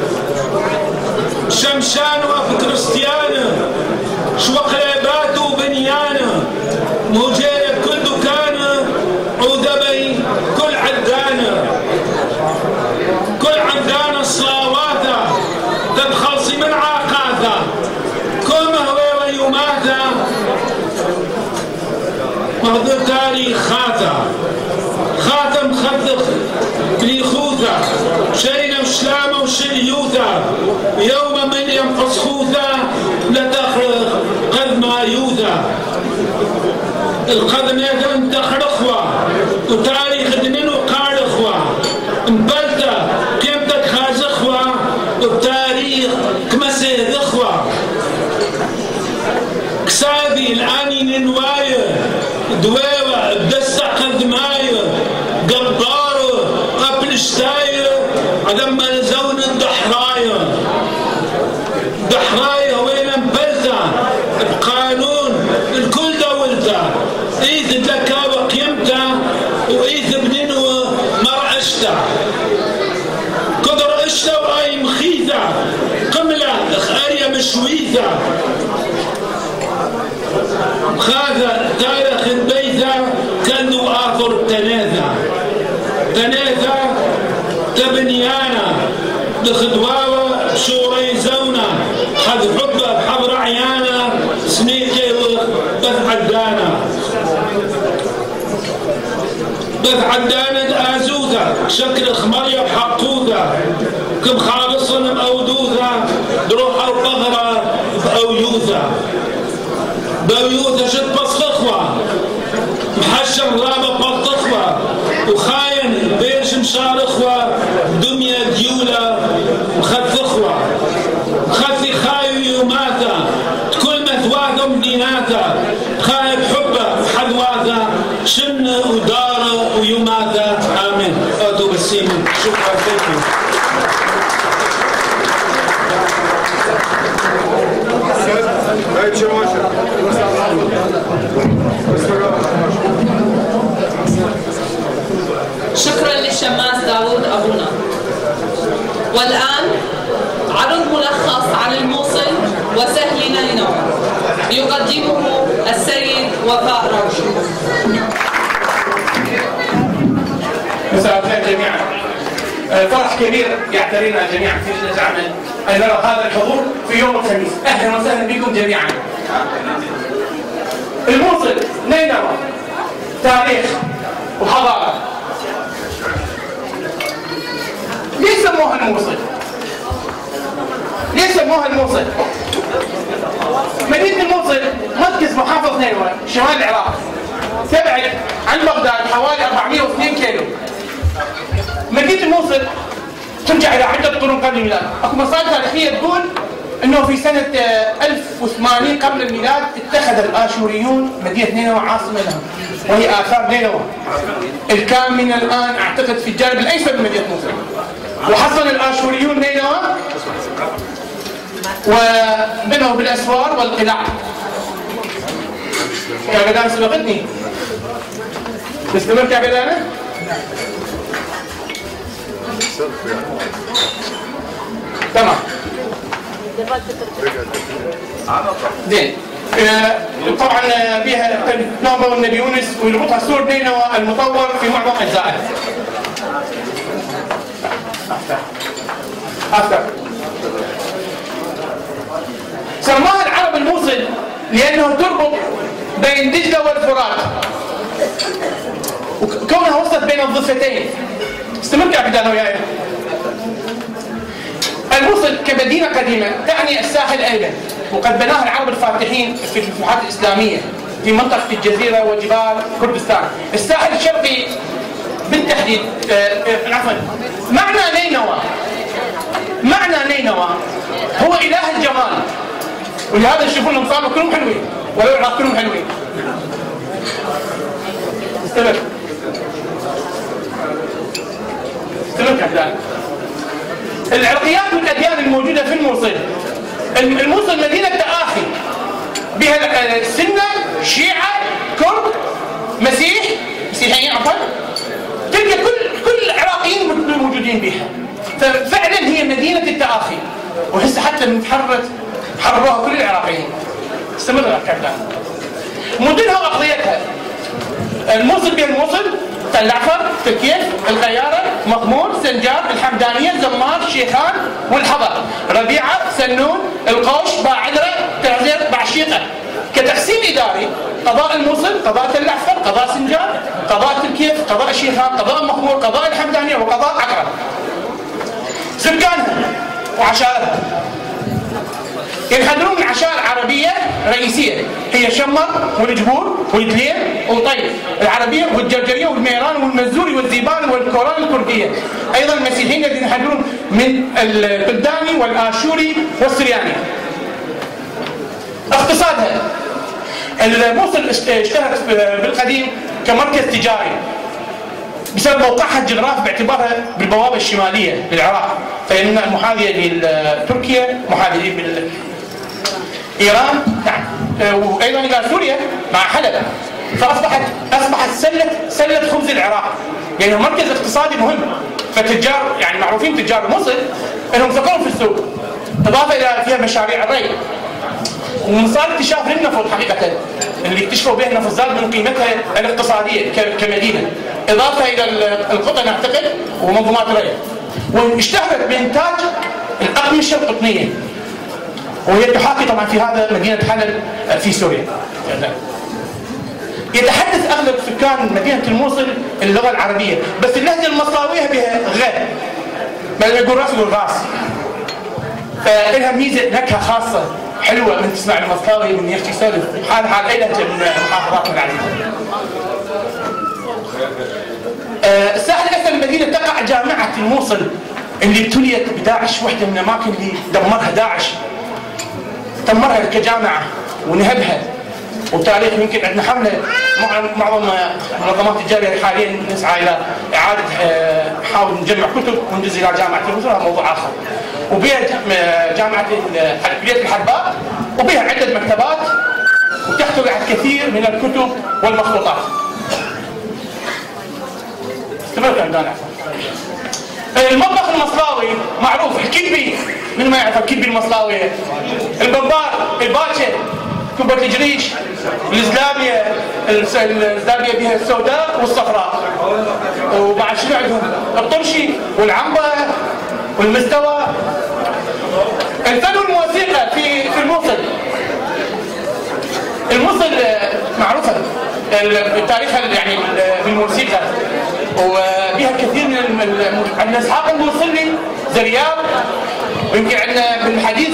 شمشان وفي كريستيانا شوق ليبات وبنيانا موجية كل دكانة عودبي كل عدانة كل عدانة صلاواتا تدخلصي من عاقاتا كل مهوية ويوماتا مهدر تاريخ خاتا خاتم خذخ بليخوثا شينا وشلامة وشليوثا يوم من ينقص خوثا لتخرق قد ما يوثا القدم يدن تخرقوا وتاريخ دنين وقارخوا مبلتا كيف تخازخوا وتاريخ كمسه ذخوا كسابي الآني ننوايا دويوة بدسة قدمايا قبارة قبلشتايا عدم الزون الدحرايا دحرايا وين مبلتا بقانون الكل دولتا إيث دكابة قيمتا وإيث بنينو مرعشتا قدر اشتا وآي مخيثا قملة أريا مشويثا خاذا تاريخ البيثة كانوا آثر تناثا تناثا تبنيانا بخدواوة شوري زونا حد حبة بحضر عيانا سميكي بث عدانا بث عدانا آزوثا شكل خمرية بحقوثا كم خالصا بأودوثا دروحة وقهرة بأويوثا بأويوثا شد بصخوة محشر رابة بطخوة وخاين بيش مشارخوة دمية ديولة وخذخوة خذي خاي يوماتا كل مثواثا مديناتا خاي بحبة حذواتا شن ودارة ويوماتا آمين أدو بالسيمن شكرا لكم شكرا للشماس داوود أبونا. والآن عرض ملخص عن الموصل وسهل نينوى يقدمه السيد وفاء روشي. مساء الخير جميعا. فرح كبير يعترينا جميعا في نجعنا أن نرى هذا الحضور في يوم الخميس. أهلا وسهلا بكم جميعا. الموصل نينوى تاريخ وحضارة. ليش سموها الموصل؟ ليش سموها الموصل؟ مدينة الموصل مركز محافظة نينوى شمال العراق، تبعد عن بغداد حوالي أربعمئة واثنين كيلو. مدينة الموصل ترجع إلى عدة قرون قبل الميلاد. أكو مصادر تاريخية تقول أنه في سنة ألف وثمانين قبل الميلاد اتخذ الآشوريون مدينة نينوى عاصمة لهم، وهي آثار نينوى. الكامنة الآن أعتقد في الجانب الأيسر من مدينة موصل. وحصل الآشوريون نينوى وبنوا بالأسوار والقلاع. يا بدان سبقتني. تستمر يا بدانة؟ تمام. زين. طبعا بها نوبة والنبي يونس ويربطها سور نينوى المطور في معظم أجزائه. أفتح. سماها العرب الموصل لأنه تربط بين دجلة والفرات، وكونها وسط بين الضفتين. استمر يا عبد الله وياي. الموصل كمدينة قديمة تعني الساحل أيضا، وقد بناها العرب الفاتحين في الفتوحات الإسلامية في منطقة الجزيرة وجبال كردستان. الساحل الشرقي بالتحديد عفوا معنى نينوى معنى نينوى هو إله الجمال، ولهذا تشوفون الأمصار كلهم حلوين ولو العراق كلهم حلوين. استمر. استمر كذلك. العرقيات والاديان الموجوده في الموصل، الموصل مدينه تآخي بها السنه، شيعه، كرد، مسيح، مسيحيين عفوا، تلقى كل كل العراقيين موجودين بها. ففعلا هي مدينه التآخي، وهسه حتى من تحررت حرروها كل العراقيين. استمر كذلك. مدنها واقضيتها، الموصل بها الموصل، تل عفر، تركيا، الغيارة، مغمور، سنجار، الحمدانية، زمار، شيخان، والحضر، ربيعة، سنون، القوش، باعذرة، تعزير، بعشيقة. كتقسيم إداري، قضاء الموصل، قضاء تل عفر، قضاء سنجار، قضاء تركيا، قضاء شيخان، قضاء مغمور، قضاء الحمدانية، وقضاء عقرب. سكانها وعشائرها ينحدرون من عشائر عربية رئيسية، هي شمر والجبور والدليل وطيف العربية والجرجرية والميران والمزوري والزيبان والكوران الكردية. أيضا المسيحيين الذين ينحدرون من البلداني والآشوري والسرياني. اقتصادها، الموصل اشتهرت بالقديم كمركز تجاري بسبب موقعها الجغرافي باعتبارها بالبوابة الشمالية للعراق، فإن محاذية لتركيا، محاذية بال إيران، نعم، وأيضا إلى سوريا مع حلب، فأصبحت أصبحت سلة سلة خبز العراق، لأنه يعني مركز اقتصادي مهم. فتجار يعني معروفين تجار الموصل أنهم ثقلوا في السوق، إضافة إلى فيها مشاريع الري، ومن صار اكتشاف للنفط حقيقة اللي اكتشفوا به النفط زاد من قيمتها الاقتصادية كمدينة، إضافة إلى القطن أعتقد ومنظومات الري، واشتهرت بإنتاج الأقمشة القطنية، وهي تحاكي طبعا في هذا مدينة حلب في سوريا. يتحدث أغلب سكان مدينة الموصل اللغة العربية، بس اللهجة المصلاوية بها غير، بل يقول راس يقول راس، فلها ميزة نكهة خاصة حلوة من تسمع المصلاوي من يحكي يسولف حال حال أي لهجة من محافظاتنا العديدة. أه الساحل الأسفل المدينة تقع جامعة الموصل اللي ابتليت بداعش، واحدة من الأماكن اللي دمرها داعش، دمرها كجامعة ونهبها. وتاريخ يمكن عندنا حملة معظم منظمات الجالية حاليا نسعى إلى إعادة نحاول نجمع كتب ونجز إلى جامعة الموصل، هذا موضوع آخر. وبها جامعة كلية الحرباء، وبها عدة مكتبات، وتحتوي على الكثير من الكتب والمخطوطات. استمر عندنا. المطبخ المصلاوي معروف، الكبي، من ما يعرف الكبي المصلاوي؟ الببار، الباتشة، كبة الجريش، الزلابية، الزلابية بها السوداء والصفراء. وبعد شنو عندهم؟ الطرشي والعنبة والمستوى. الفن والموسيقى في في الموصل. الموصل معروفة تاريخها يعني بالموسيقى، وبها كثير من عندنا اسحاق الموصلي زرياب، ويمكن عندنا بالحديث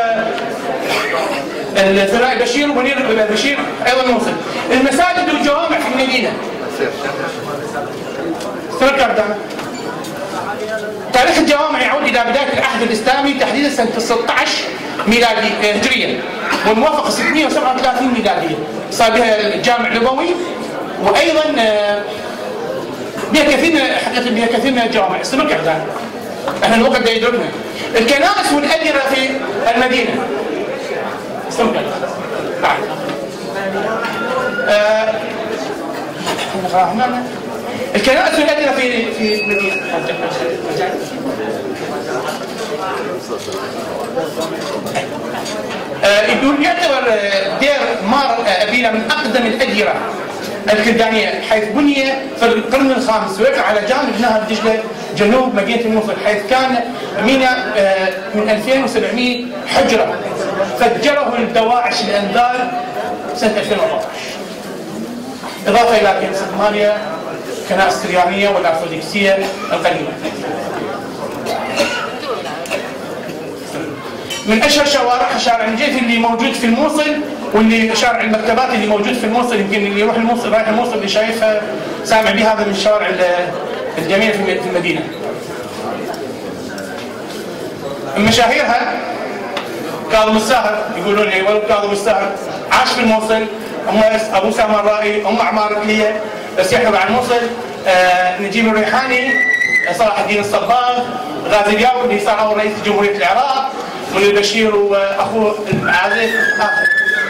الثنائي بشير ومنير بشير ايضا موصل. المساجد والجوامع في المدينه. تاريخ الجوامع يعود الى بدايه العهد الاسلامي، تحديدا سنه ستة عشر ميلادي هجريه، والموافق ستمئة وسبعة وثلاثين ميلاديه. صار بها الجامع النبوي، وايضا بها كثير من حقيقه بها كثير من الجوامع. استمر كذلك. احنا الوقت ده يدركنا. الكنائس والاديره في المدينه. استمر كذلك. بعد. آه الكنائس والاديره في في المدينه. يقول يعتبر دير مار أبينا من أقدم الأديرة الكردانية، حيث بني في القرن الخامس ويقع على جانب نهر دجلة جنوب مدينة الموصل، حيث كان ميناء من ألفين وسبعمئة حجرة فجره الدواعش الأنذار سنة ألفين وأربعة عشر، إضافة إلى كنيسة ماريا، كنائس السريانية والأرثوذكسية القديمة. من اشهر شوارعها شارع النجيف اللي موجود في الموصل، واللي شارع المكتبات اللي موجود في الموصل. يمكن اللي يروح الموصل رايح الموصل اللي شايفها سامع به، هذا من الشوارع الجميله في المدينه. من مشاهيرها كاظم الساهر، يقولون لي ولد كاظم الساهر عاش في الموصل، ام ابو سامر الرائي، ام عمار الكليه، بس يحكوا عن الموصل. آه نجيب الريحاني صلاح الدين الصباغ، غازي الياقوت اللي صار اول رئيس جمهوريه العراق، منير بشير واخوه العازف اخر.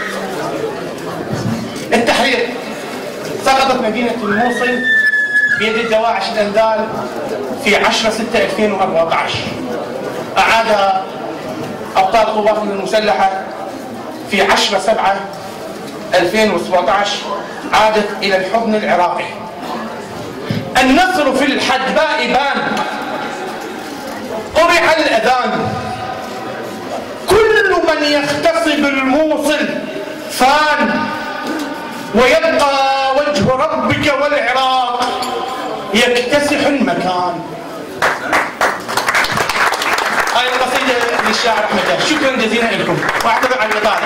التحرير. سقطت مدينه الموصل بيد الدواعش الاندال في عشرة ستة ألفين وأربعة عشر. اعادها ابطال قواتنا المسلحه في عشرة سبعة ألفين وسبعة عشر، عادت الى الحضن العراقي. النصر في الحدباء بان، قرع الاذان، كل من يغتصب الموصل فان، ويبقى وجه ربك والعراق يكتسح المكان. هاي القصيدة للشاعر أحمد داش. شكرا جزيلا لكم واعتذر عن الإطالة.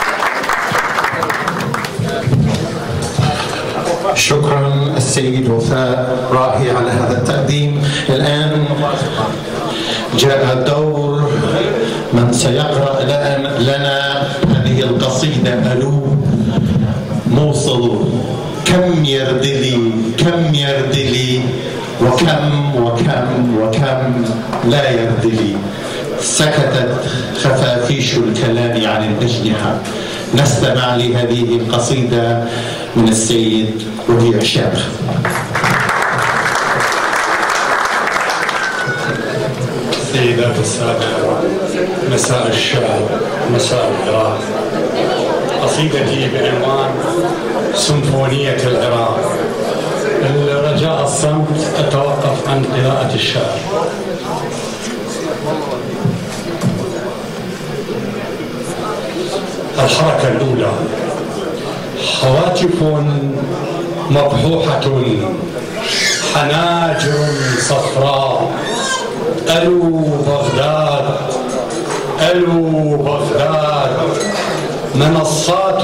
شكرا السيد وفاء راهي على هذا التقديم. الآن جاء دور من سيقرأ لنا هذه القصيدة. ألو موصل كم يردلي كم يردلي وكم وكم وكم لا يردلي. سكتت خفافيش الكلام عن الأجنحة. نستمع لهذه القصيدة من السيد ربيع شامخ. سيدات السادة، مساء الشعر، مساء العراق. قصيدتي بعنوان سيمفونية العراق. رجاء الصمت، أتوقف عن قراءة الشعر. الحركة الأولى: هواتف مبحوحة، حناجر صفراء. ألو بغداد، ألو بغداد. منصات،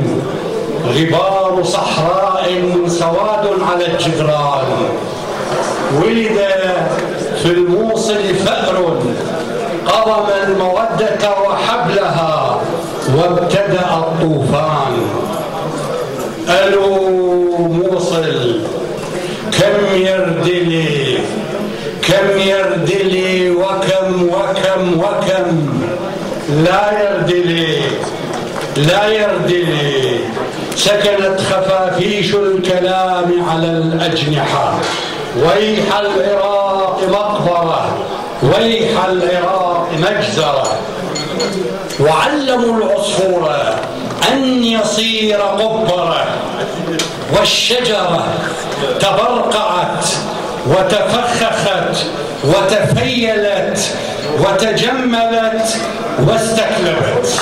غبار صحراء، سواد على الجدران. ولد في الموصل فأر، قضم المودة وحبلها، وابتدأ الطوفان. ألو موصل كم يردلي كم يردلي وكم وكم وكم لا يردلي لا يردلي. سكنت خفافيش الكلام على الأجنحة. ويح العراق مقبرة، ويح العراق مجزرة. وعلموا العصفور أن يصير قبرة، والشجرة تبرقعت وتفخخت وتفيلت وتجملت واستكلبت.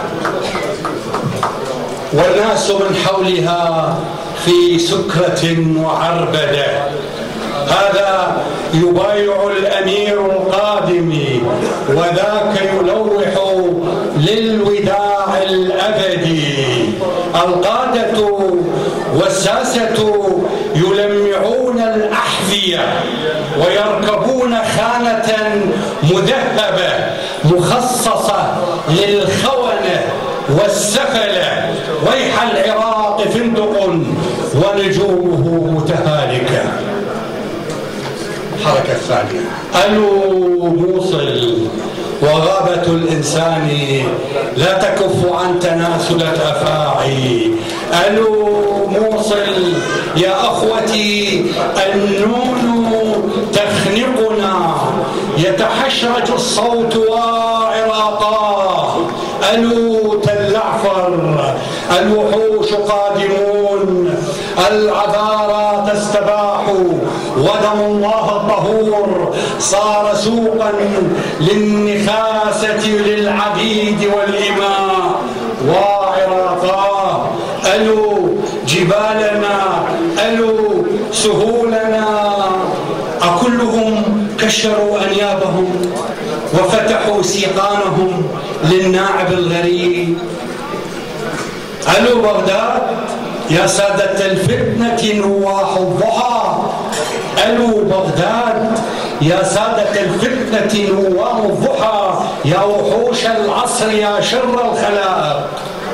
والناس من حولها في سكرة وعربدة. هذا يبايع الأمير القادم، وذاك يلوح للوداع الأبدي. القادة والساسة يلمعون الأحذية، ويركبون خانة مذهبة مخصصة للخونة والسفلة. ويح العراق فندق ونجومه متهالكة. الحركة الثانية: ألو موصل، وغابة الإنسان لا تكف عن تناسل الأفاعي. ألو موصل يا أخوتي، النون تخنقنا، يتحشرج الصوت وعراقا. ألو تل عفر، الوحوش قادمون، العذارى تستباح، ودم الله الطهور صار سوقا للنخاسة للعبيد والإماء. وعراقا، ألو جبالنا، ألو سهولنا. أكلهم كشروا أنيابهم وفتحوا سيقانهم للناعب الغريب. ألو بغداد يا سادة الفتنة نواح الضحى. ألو بغداد يا سادة الفتنة نواح الضحى. يا وحوش العصر يا شر الخلائق.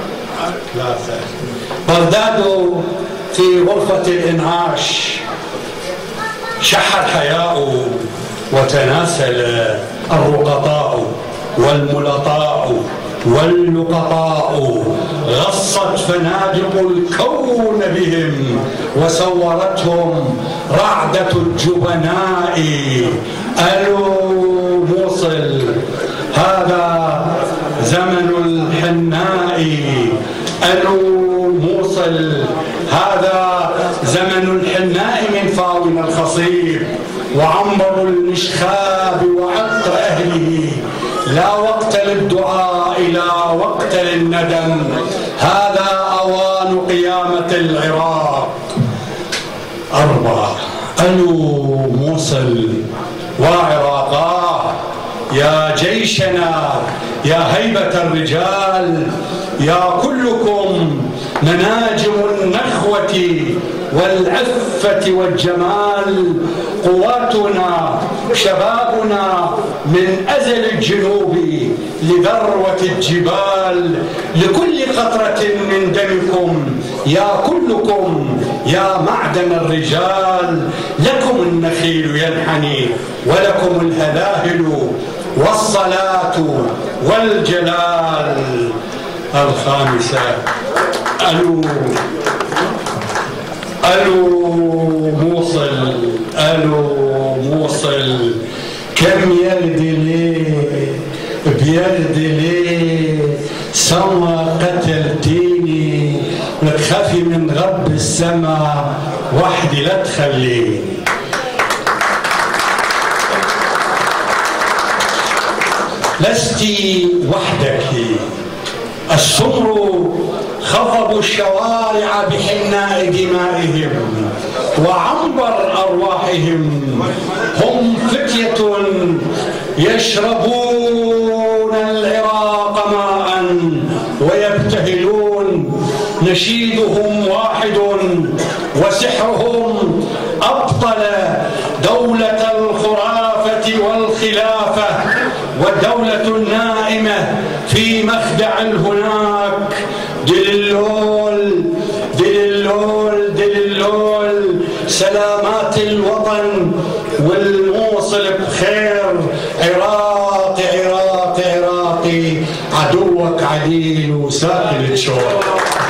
بغداد في غرفة الإنعاش، شح الحياء وتناسل الرقطاء والملطاء واللقطاء، غصت فنادق الكون بهم وسورتهم رعدة الجبناء. ألو موصل هذا زمن الحناء، ألو موصل هذا زمن الحناء من فاون الخصيب وعنبر المشخاب وعطر أهله. لا وقت للدعاء، لا وقت للندم، هذا أوان قيامة العراق. أربعة ألو موصل وعراقاه، يا جيشنا يا هيبة الرجال، يا كلكم مناجم النخوة والعفة والجمال، قواتنا شبابنا من أزل الجنوب لذروة الجبال، لكل قطرة من دمكم يا كلكم يا معدن الرجال، لكم النخيل ينحني ولكم الهلاهل والصلاة والجلال. الخامسة ألو ألو موصل، ألو موصل، كم يلد لي بيلد لي سما قتلتيني، لك خافي من غب السما وحدي لا تخليني. لست وحدك، السمر خضبوا الشوارع بحناء دمائهم وعنبر أرواحهم، هم فتية يشربون العراق ماء ويبتهلون، نشيدهم واحد وسحرهم أبطل دولة الخرافة والخلافة، والدولة النائمة في مخدع هناك. دللول دللول دللول، سلامات الوطن والموصل بخير. عراقي عراقي عراقي، عدوك عديل وسائل الشوق.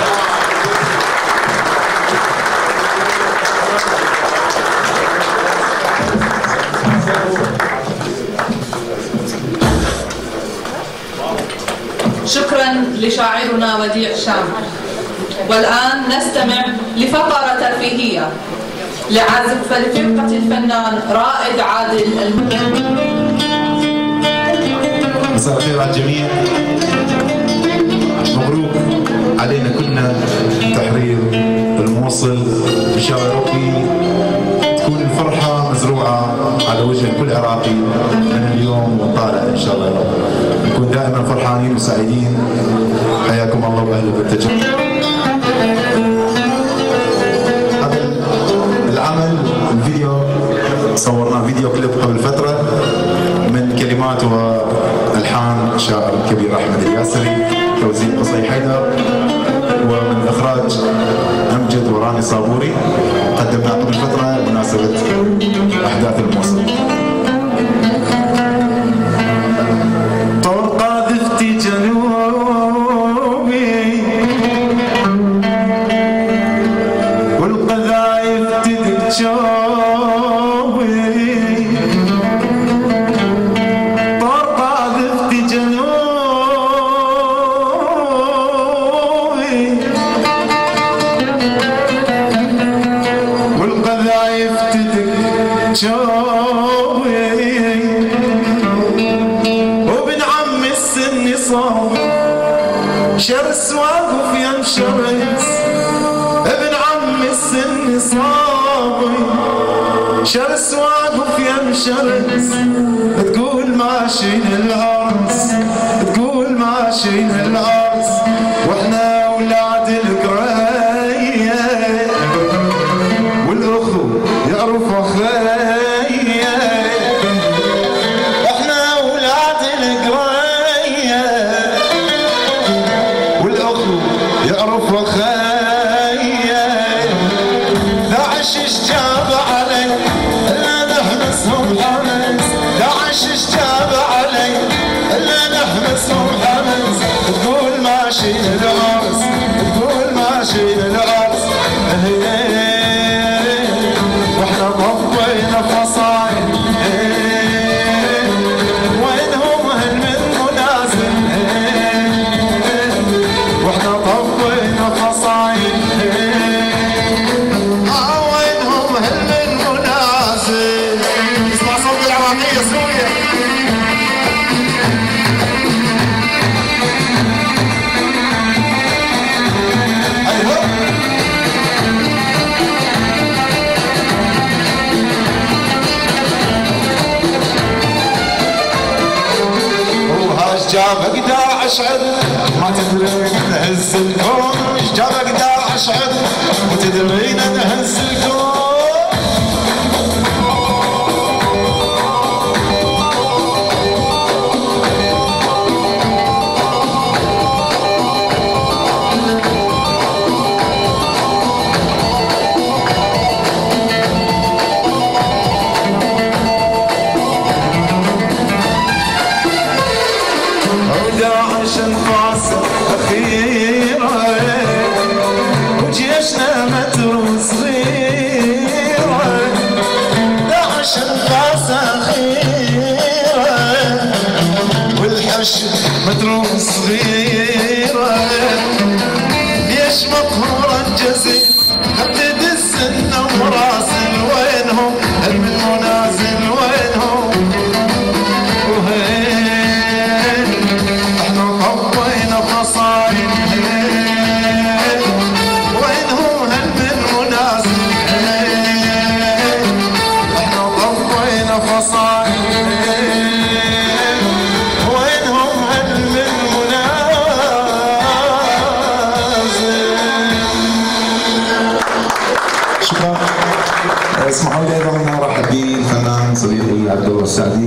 شكرا لشاعرنا وديع شام. والآن نستمع لفقرة ترفيهية لعازف لفرقة الفنان رائد عادل المكي. مساء الخير على الجميع، مبروك علينا كلنا تحرير الموصل. ان شاء الله ربي تكون الفرحه مزروعه على وجه كل عراقي من اليوم وطالع ان شاء الله يا رب، نكون دائما فرحانين وسعيدين. حياكم الله واهلا بالتجمع. هذا العمل الفيديو صورناه فيديو كليب قبل فتره من كلمات والحان شاعر الكبير احمد الياسري، توزيع قصي حيدر، ومن اخراج امجد وراني صابوري. قدمناه قبل فتره بمناسبه احداث الموصل. طول قاذفتي جنوبي والقذايف تدق شوبي، طول قاذفتي جنوبي والقذايف تدق شوبي، وابن عم السن صار شرس واقف يم شرس، ابن عم السن صار شرس واقف يم شرس، تقول ماشيين العرس، تقول ماشيين العرس، واحنا اولاد القرية والاخو يعرف اخويا، احنا اولاد القرية والاخو يعرف اخويا، داعش ايش جاب عليك الا نحن سبحانك. جابك داعش عد ما تدرين نهز الكون ايش جابك داعش عد وتدرين نهز الكون مدروس صغيرة ليش مقهورة الجزير هدد السنة وراسل وينهم من منازل وينهم وهين احنا طبينا فصايل وينهم من منازل احنا طبينا فصايل اسمحوا لي ايضا ان ارحب بالفنان صديقي عبد الله السعدي.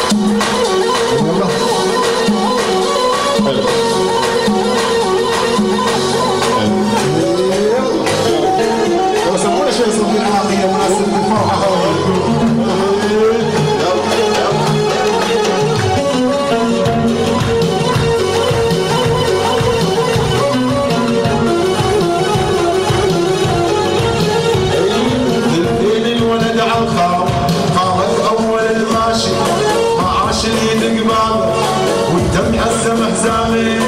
لو سمونا شوي صوت العراقيه مناسب للفرحه. والدم حزم حزامي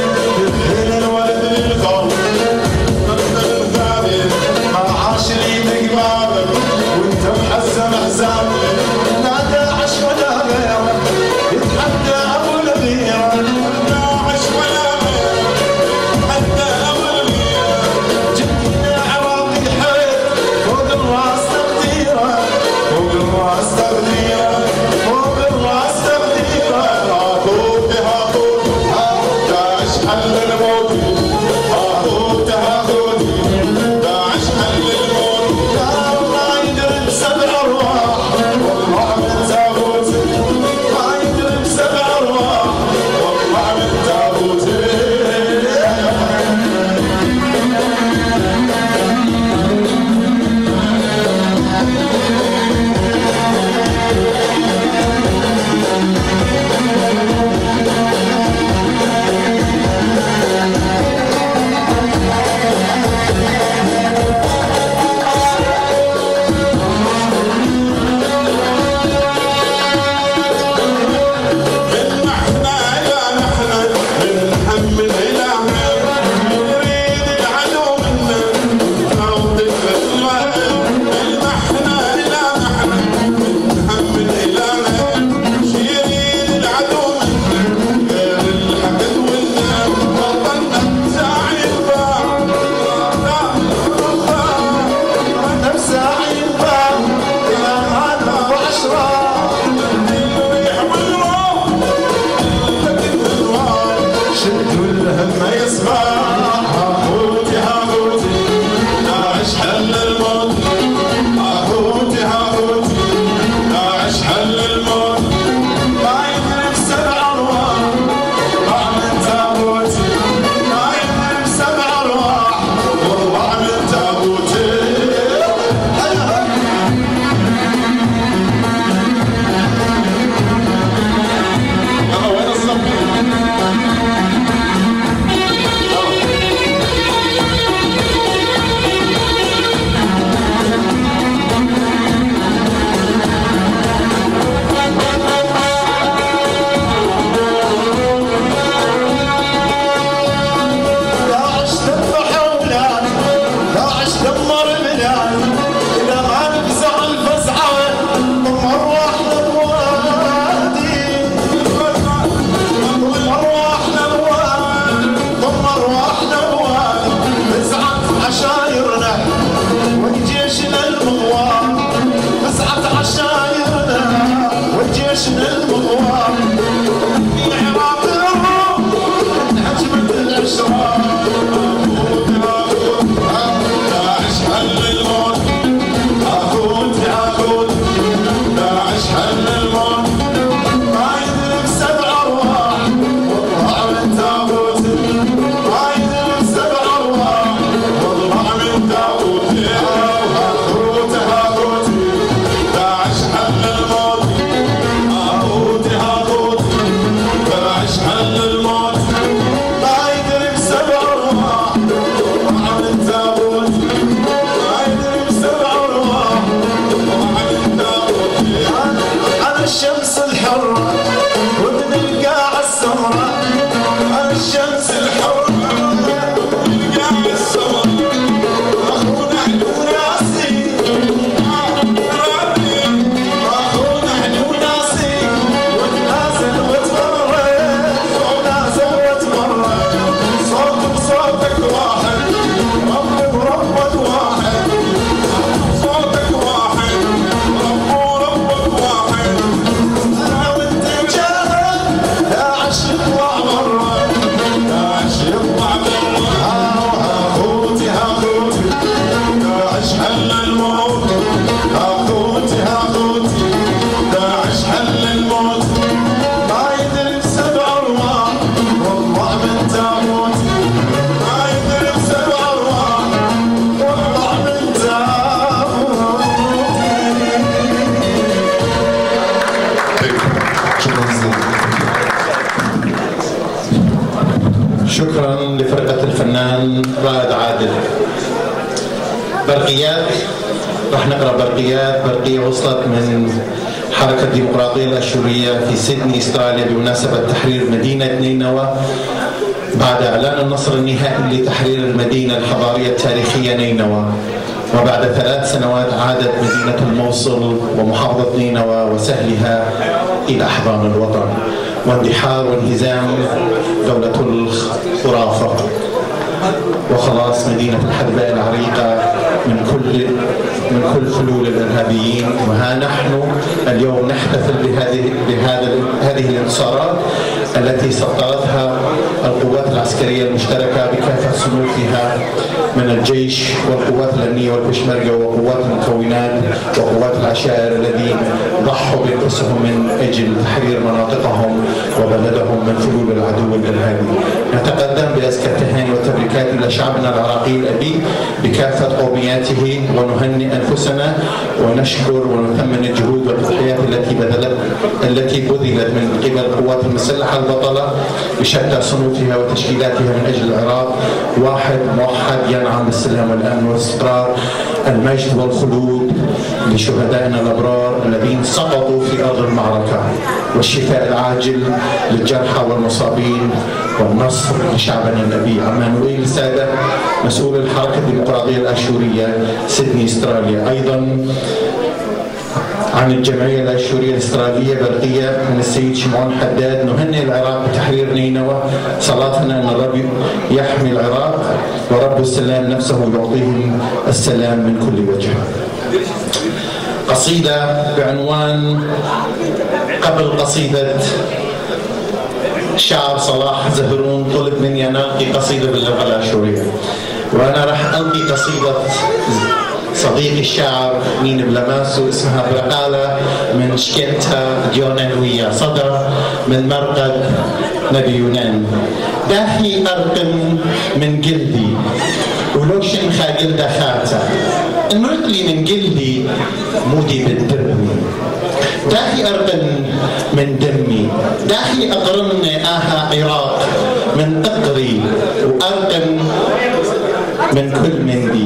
برقيات، راح نقرأ برقيات. برقية وصلت من حركة الديمقراطية الأشورية في سيدني استراليا بمناسبة تحرير مدينة نينوى بعد إعلان النصر النهائي لتحرير المدينة الحضارية التاريخية نينوى. وبعد ثلاث سنوات عادت مدينة الموصل ومحافظة نينوى وسهلها إلى أحضان الوطن، واندحار وانهزام دولة الخرافة وخلاص مدينة الحدباء العريقة من كل من كل فلول الارهابيين. وها نحن اليوم نحتفل بهذه بهذا هذه الانتصارات التي سطرتها القوات العسكريه المشتركه بكافه صنوفها من الجيش والقوات الامنيه والبشمركه وقوات المكونات وقوات العشائر الذين ضحوا بانفسهم من اجل تحرير مناطقهم وبلدهم من فلول العدو الارهابي. نتقدم بازكى التهاني والتبريكات الى شعبنا العراقي الابي بكافه قومياته، ونهنئ انفسنا ونشكر ونثمن الجهود والتضحيات التي بذلت التي بذلت من قبل القوات المسلحه البطله بشتى صنوفها وتشكيلاتها من اجل العراق واحد موحد ينعم بالسلام والامن والاستقرار. المجد والخلود لشهدائنا الابرار الذين سقطوا في ارض المعركه، والشفاء العاجل للجرحى والمصابين، والنصر لشعبنا النبي. عمانويل السادة مسؤول الحركه الديمقراطيه الاشوريه سيدني استراليا. ايضا عن الجمعيه الاشوريه الاستراليه برقيه من السيد شمعون حداد. نهنئ العراق بتحرير نينوى، صلاتنا ان الرب يحمي العراق ورب السلام نفسه يعطيهم السلام من كل وجه. قصيده بعنوان قبل قصيده شاعر صلاح زهرون طلب مني ان القي قصيده باللغه الاشوريه، وانا راح القي قصيده صديقي الشاعر مين بلماسو اسمها برقالة من شكنتا ديونانوية، صدر من مرقد نبي يونان. داخي أرقم من جلدي ولو شنخا جلدة خاتا، انرقلي من جلدي مودي بالدربي. داخي أرقم من دمي، داخي أقرمني آها عراق من أقري وأرقم من كل مندي.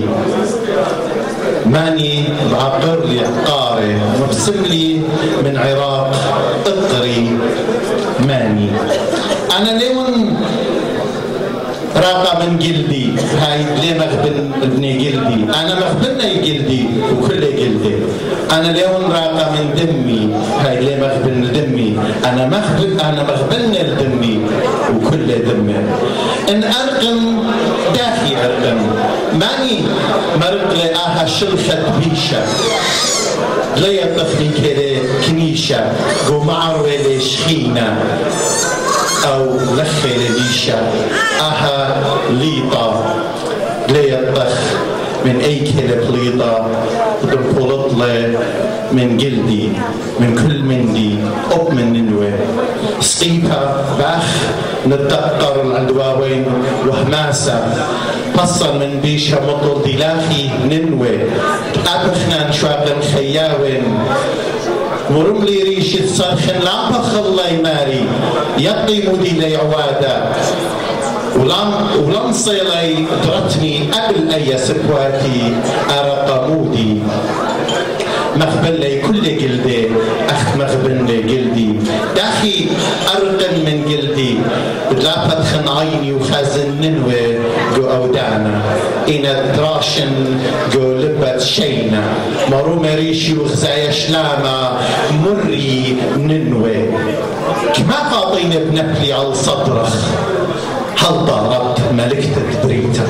ماني بعقر لي عقاري مرسم لي من عراق اقري ماني. انا ليون راقة من جلدي، هاي ليه مغبن ابني جلدي، انا مغبني جلدي وكل جلدي. انا ليون راقة من دمي، هاي ليه مغبن دمي، انا مغبن انا مغبني لدمي وكل دمي. ان ارقم داخي ارقم ماني مرق لي آها شلخة بيشة لي طفني كده كنيشة قو معروي لي شخينة أو لخي لبيشة آها ليطة لي الطخ من أي كلب ليطة دنقلط لي من جلدي من كل مندي أب من ننوي سقيبها باخ نتقر العدواوين وهماسة فصل من بيشة مطل دلاخي ننوي أبخنا نشواقن خياوين ورملي ريشة صرخن لابخ الله يماري يطي مودي لي عوادة ولم ولم صيلي درتني قبل أي سكواتي أرق مودي مخبل لي كل جلدي أخ مخبل لي جلدي داخي أرقن من جلدي بدلابت خن عيني وخازن ننوي جو أودانا إنا دراشن جو لبت شينا مرو مريشي وخزايا شلامة مري ننوي كما قاطين بنبلي على صدرخ هل ضربت ملكتك بريتا.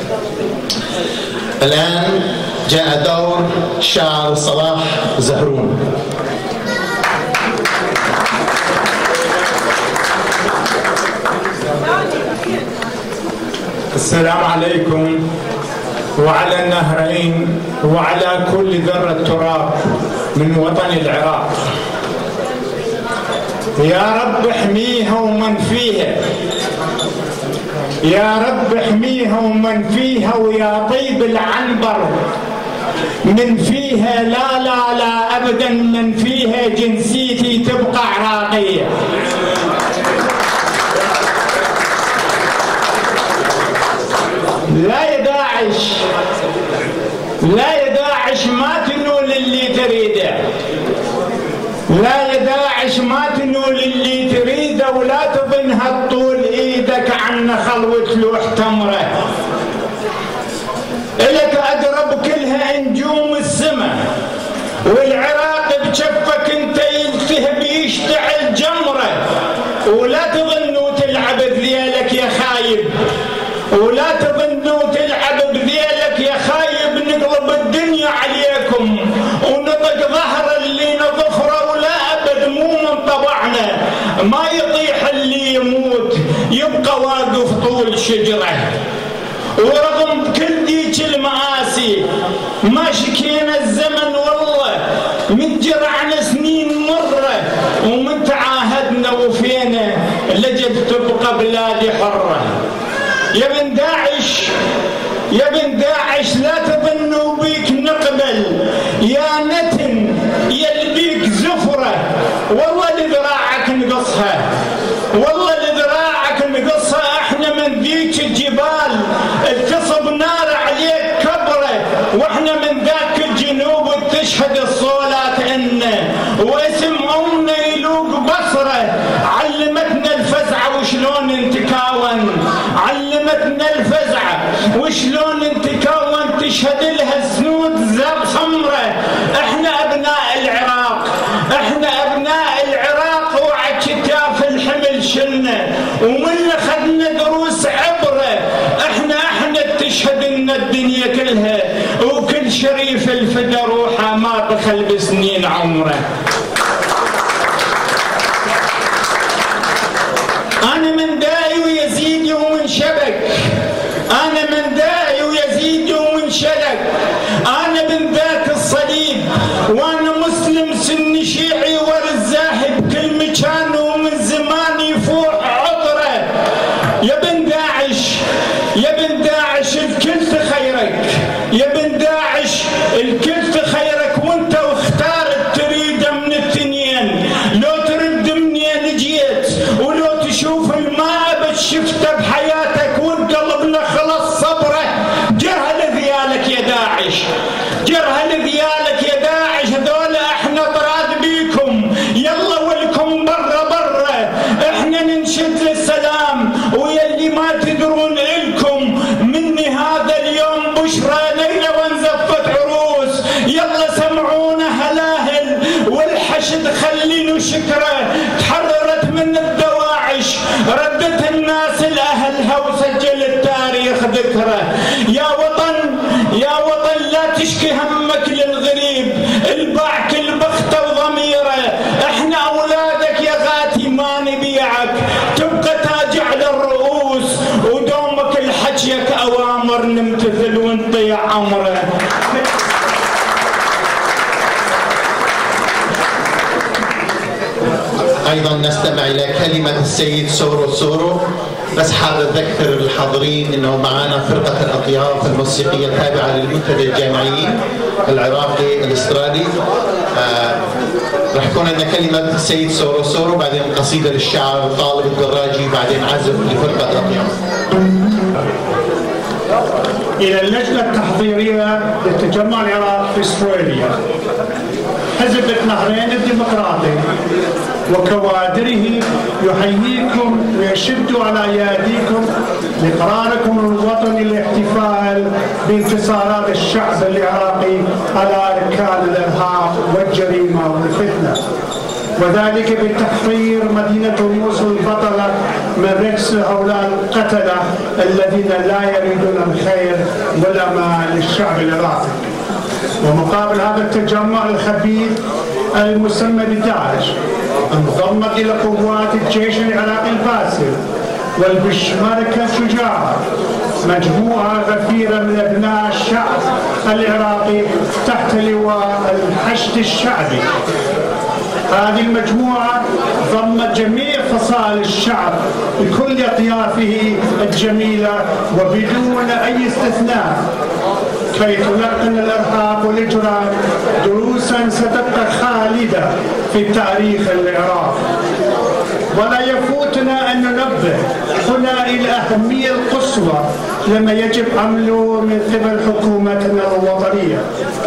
الآن جاء دور شاعر صلاح زهرون. السلام عليكم وعلى النهرين وعلى كل ذرة تراب من وطن العراق. يا رب احميها ومن فيها، يا رب احميها ومن فيها، ويا طيب العنبر من فيها، لا لا لا ابدا من فيها جنسيتي تبقى عراقية. لا يا داعش لا يا داعش ما تنول اللي تريده ولا تظنها تطول ايدك عنا خلوة لوح تمره. إلك أقرب كلها نجوم السماء والعراق بجفك انت يلتهب يشتعل جمره. ولا تظنوا تلعب بذيلك يا خايب، ولا تظنوا تلعب بذيلك يا خايب. نقلب الدنيا عليكم ونطق ظهر اللي نظفره ولا أبد مو من طبعنا. ما يطيح اللي يموت يبقى واقف طول شجره. ورغم كل ديك المآسي ما شكينا الزمن والله، من جرعنا سنين مرة ومن تعاهدنا وفينا لجد تبقى بلادي حرة. يا بن داعش يا بن داعش لا تظنوا بيك نقبل، يا نتن يا بيك زفرة. والله لذراعك نقصها، والله لذراعك نقصها. احنا من ذيك الجبال التصب نار عليك كبره، واحنا من ذاك الجنوب تشهد الصولات إنه واسم امنا يلوق بصره. علمتنا الفزعه وشلون نتكاون، علمتنا الفزعه وشلون نتكاون. تشهد لها السنود زر خمره. احنا ابناء العراق، احنا ابناء العراق وعلى كتاف الحمل شلنا ومن اخذنا دروس عبره. احنا احنا تشهد لنا الدنيا كلها وكل شريف الفدا روحه ما بخل بسنين عمره. انا من داي ويزيدي ومن شبك، انا من داي ويزيدي ومن شلك. انا من ذاك الصليب وانا مسلم سني شيعي ورزاحي بكل مكان ومن زمان يفوح عطره. يا بن داعش يا بن داعش الكل خيرك، يا بن داعش الكل خيرك. وانت واختارت تريده من التنين، لو ترد منين جيت ولو تشوف الماء بتشفته بحياتك والقلب خلص صبره. جرها لذيالك يا داعش، جرها لذيالك يا داعش. هذول احنا طراد بيكم، يلا ولكم برا برا. احنا ننشد للسلام ويلي ما تدرون الكم مني هذا اليوم بشرى ليله وانزفت عروس. يلا سمعونا هلاهل والحشد خلينه شكره. تحررت من الدواعش ردت الناس لاهلها وسجل التاريخ ذكره. يا وطن يا وطن لا تشكي همك للغريب، الباع كل بخته وضميره. احنا اولادك يا غاتي ما نبيعك، تبقى تاج على الرؤوس ودومك الحجيك اوامر نمتثل ونطيع امره. ايضا نستمع الى كلمه السيد سورو سورو. بس حاب اذكر الحاضرين انه معنا فرقه الاطياف الموسيقيه التابعه للمنتدى الجامعيين العراقي الاسترالي. آه راح يكون عندنا كلمه السيد سورو سورو، بعدين قصيده للشاعر طالب الدراجي، بعدين عزف لفرقه الاطياف. الى اللجنه التحضيريه للتجمع العراقي في استراليا. حزب النهرين الديمقراطي وكوادره يحييكم ويشد على اياديكم لقراركم الوطني الاحتفال بانتصارات الشعب العراقي على اركان الارهاب والجريمه والفتنه، وذلك بتحرير مدينه الموصل البطله من رجس هؤلاء القتله الذين لا يريدون الخير والامان للشعب العراقي. ومقابل هذا التجمع الخبيث المسمى بداعش انضمت الى قوات الجيش العراقي الفاسد والبشمركه الشجاعه مجموعه غفيره من ابناء الشعب العراقي تحت لواء الحشد الشعبي. هذه المجموعه ضمت جميع فصائل الشعب بكل اطيافه الجميله وبدون اي استثناء، كي تلقن الارهاب والاجرام دروسا ستبقى خالده في تاريخ العراق. ولا يفوتنا ان ننبه هنا الى الاهميه القصوى لما يجب عمله من قبل حكومتنا الوطنيه.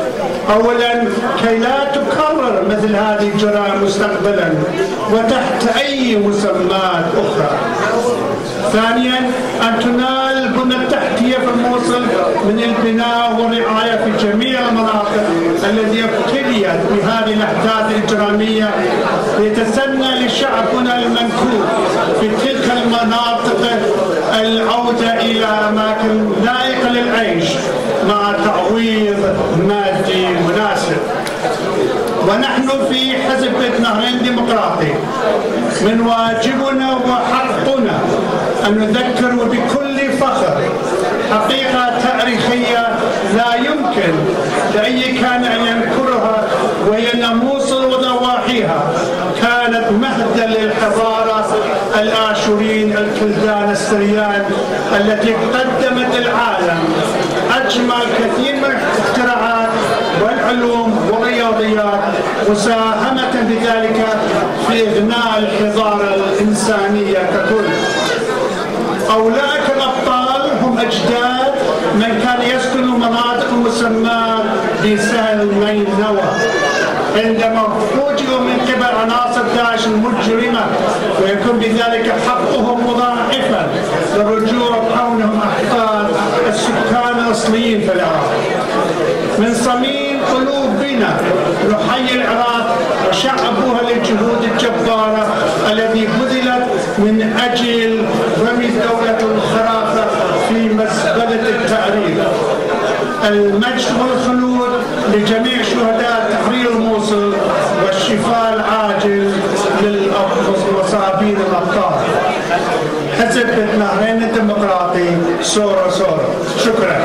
أولا كي لا تكرر مثل هذه الجرائم مستقبلا وتحت أي مسمات أخرى. ثانيا أن تنال البنى التحتية في الموصل من البناء والرعاية في جميع المناطق التي ابتليت بهذه الأحداث الإجرامية ليتسنى لشعبنا المنكوب في تلك المناطق العودة إلى أماكن لائقة للعيش مع تعويض مادي مناسب. ونحن في حزب بيت نهرين ديمقراطي من واجبنا وحقنا أن نذكر بكل فخر حقيقة تاريخية لا يمكن لأي كان أن ينكرها، وهي أن الموصل وضواحيها كانت مهدا للحضارة الآشورين الكلدان السريان التي قدمت العالم أجمل كثير من الاختراعات والعلوم والرياضيات، مساهمة بذلك في إغناء الحضارة الإنسانية ككل. أولئك الأبطال هم أجداد من كان يسكن مناطق مسماة بسهل نينوى عندما فوجئوا من قبل عناصر داعش المجرمة، ويكون بذلك حقهم مضاعفا للرجوع كونهم أحفاد السكان الأصليين في العراق. من صميم قلوبنا نحيي العراق وشعبها للجهود الجبارة التي بذلت من أجل رمي دولة الخرافة في مزبلة التاريخ. المجد والخلود لجميع شهداء تحرير الموصل والشفاء العاجل للمصابين الأبطال. حزب بيت نهرين الديمقراطي سورة سورة. شكرا.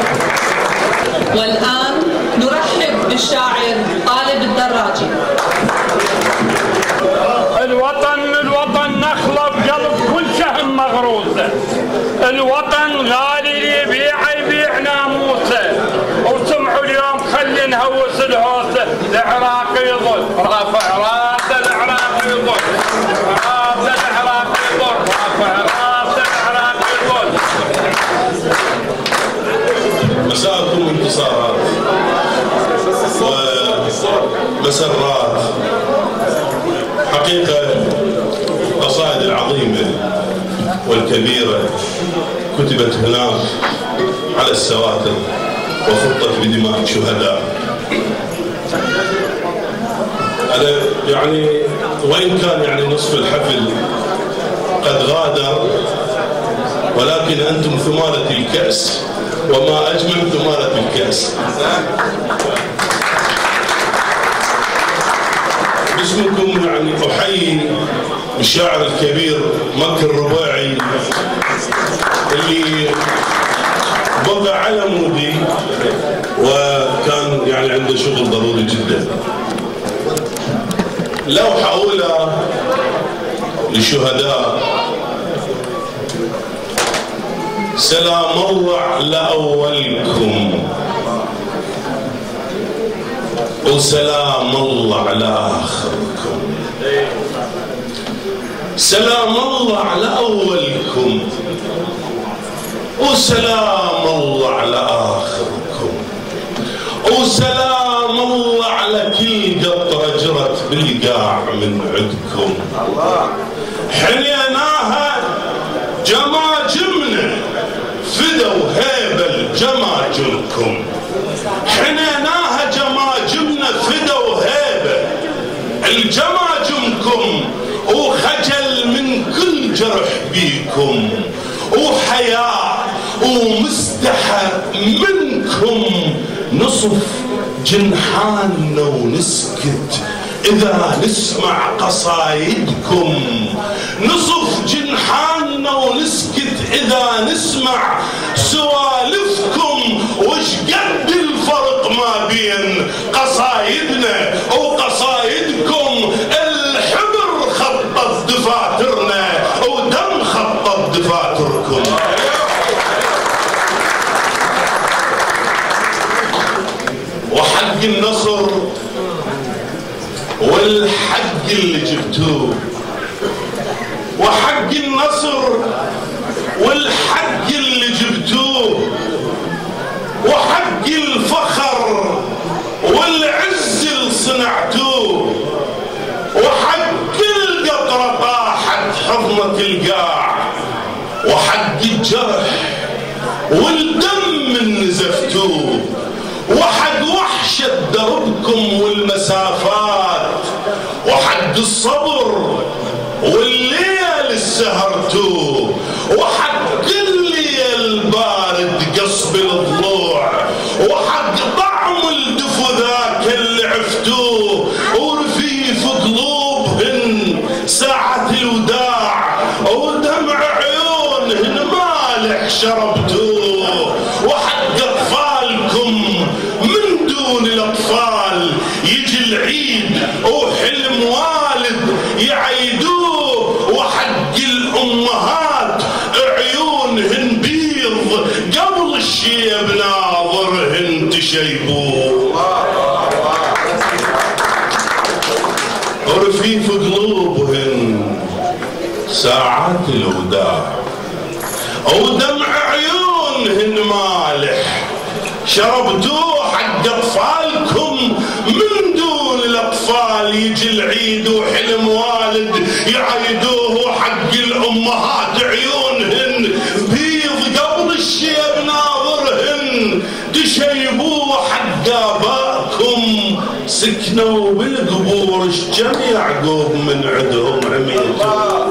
والآن نرحب بالشاعر طالب الدراجي. الوطن الوطن نخلة بقلب كل شهم مغروسة، الوطن غالي يبيع يبيع ناموسه، وسمعوا اليوم خلي نهوس الهوسه، العراق يضل رافع راسه، العراق يضل راسه، العراق يضل رافع راسه، العراق يضل. مساءكم انتصارات ومسرات. حقيقة القصائد العظيمة والكبيرة كتبت هناك على السواتر وخطت بدماء الشهداء. أنا يعني وإن كان يعني نصف الحفل قد غادر، ولكن أنتم ثمارة الكأس، وما أجمل ثمارة الكأس. باسمكم يعني أحيي الشاعر الكبير مكي الرباعي اللي بقى على مودي وكان يعني عنده شغل ضروري جدا. لوحة أولى للشهداء: سلام الله على أولكم وسلام الله على آخركم. سلام الله على أولكم وسلام الله على آخركم، وسلام الله على كل قطرة جرت بالقاع من عندكم. حنيناها جماجمنا فدوا هيبل جماجمكم، حنيناها جماجمنا فدوا هيبل الجماجمكم، وخجل من كل جرح بيكم، وحياء ومستحى منكم. نصف جنحاننا ونسكت إذا نسمع قصايدكم، نصف جنحاننا ونسكت إذا نسمع سوالفكم. وش قد الفرق ما بين قصايدنا وقصايدكم؟ الحبر خطت دفاترنا ودم خطت دفاتركم. وحق النصر والحق اللي جبتوه، وحق النصر والحق اللي جبتوه، وحق الفخر الجرح والدم من نزفتوه، وحد وحشة دربكم والمسافات، وحد الصبر والليل سهرتوه، وحد كل ليل بارد قصب الضلوع، وحد طعم الدفو ذاك اللي عفتوه، ورفيف قلوبهن ساعة الوداع، ودمع عيونهن مالح شربتوه، وحق أطفالكم من دون الأطفال يجي العيد وحلم والد يعيدوه، وحق الأمهات عيونهن بيض قبل الشيب ناظرهن تشيبوه، ورفيف قلوبهن ساعات الوداع، ودمع عيونهن مالح شربتوه، حق أطفالكم من دون الأطفال يجي العيد وحلم والد يعيدوه، حق الأمهات عيونهن بيض قبل الشيب ناظرهن تشيبوه، حق آبائكم سكنوا بالقبور شجم يعقوب من عندهم عميتوه،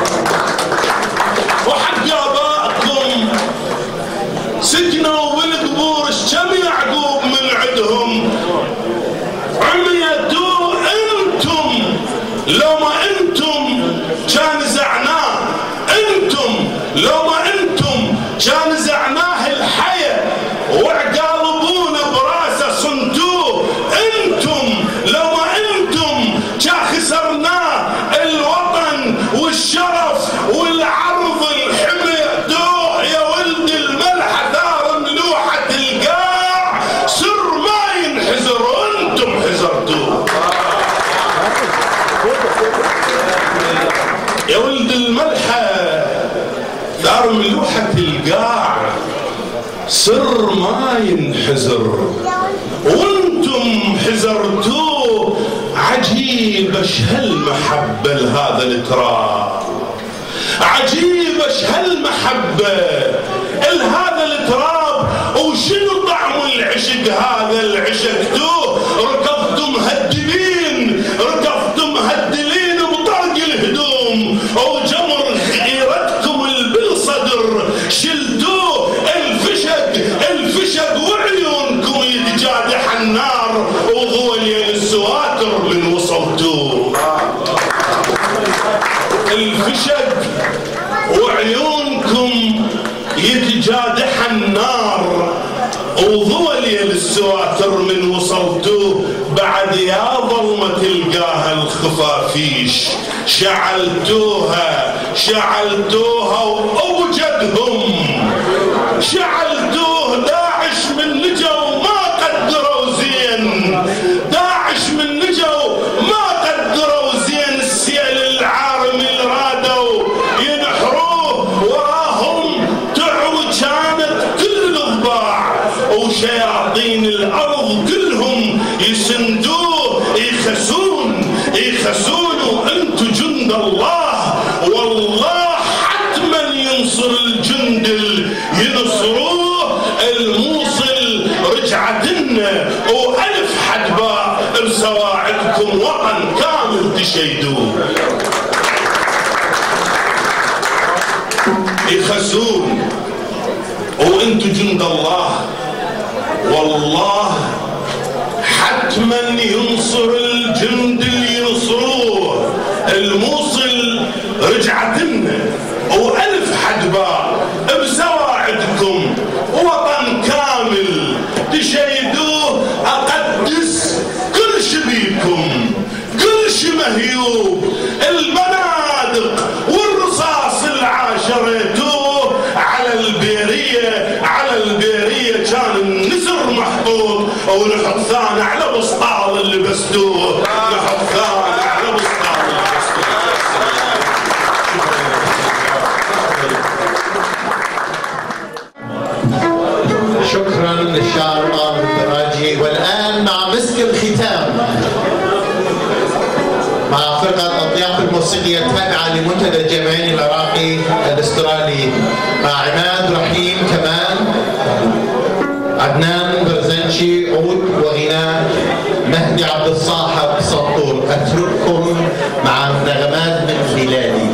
وحق آبائكم سكنوا بالقبور شجم يعقوب من عندهم عميتوه. انتم لو ما انتم كان زعناه، انتم لو ما انتم كان زعناه الحياة وعقال ابونا براسه صنتوه، انتم لو ما انتم كان خسرناه الوطن والشرف والعرض الحميتوه، يا ولد الملحة دار ملوحة القاع سر ما ينحزر وانتم حزرتوه، يا ولد الملحة دار ملوحة القاع سر ما ينحزر وانتم حزرتوه. عجيب اش هالمحبة لهذا التراب، عجيب اش هالمحبة لهذا التراب، وشنو طعم العشق هذا اللي عشقتوه. ركضتم هالدلين، ركضتم هالدلين بطرق الهدوم، وجمر غيرتكم بالصدر شلتوه، الفشق الفشق وعيونكم يتجادح النار، وضولي السواتر من وصلتوه. الفشق وعيونكم يتجادح النار، وضولي السواتر من وصلتوه. بعد يا ظلمة تلقاها الخفافيش شعلتوها شعلتوها وأوجدهم شعلتوه. داعش من نجوا ما قدروا زين، داعش من نجوا ما قدروا زين، السيل العارم اللي رادوا ينحروه وراهم تعو كانت كل الضباع، وشياطين الأرض كلهم يسندوه يخسون يخسون. وانتو جند الله، والله حتما ينصر الجند اللي ينصروه. الموصل رجعت لنا والف حدباء بسواعدكم وطن كامل تشيدوه. يخسون وانتو جند الله، والله حتما ينصر الجند اللي ينصروه. الموصل رجعت لنا والف حدباء بسواعدكم وطن كامل تشيدوه. اقدس كل شبيكم كل شي مهيوب، البنادق والرصاص اللي عاشرتوه على البيريه على البيريه كان النسر محطوط، ونحط ثاني على بسطال اللي بستوه، نحط ثاني على بسطال اللي بستوه. شكرا للشاعر ماهر الدراجي. والآن مع مسك الختام مع فرقة الضيافة الموسيقية التابعة لمنتدى الجامعين العراقي الاسترالي، مع عماد رحيم كمان، عدنان برزنشي عود وغناء، مهدي عبد الصاحب سطور. أترككم مع نغمات من بلادي.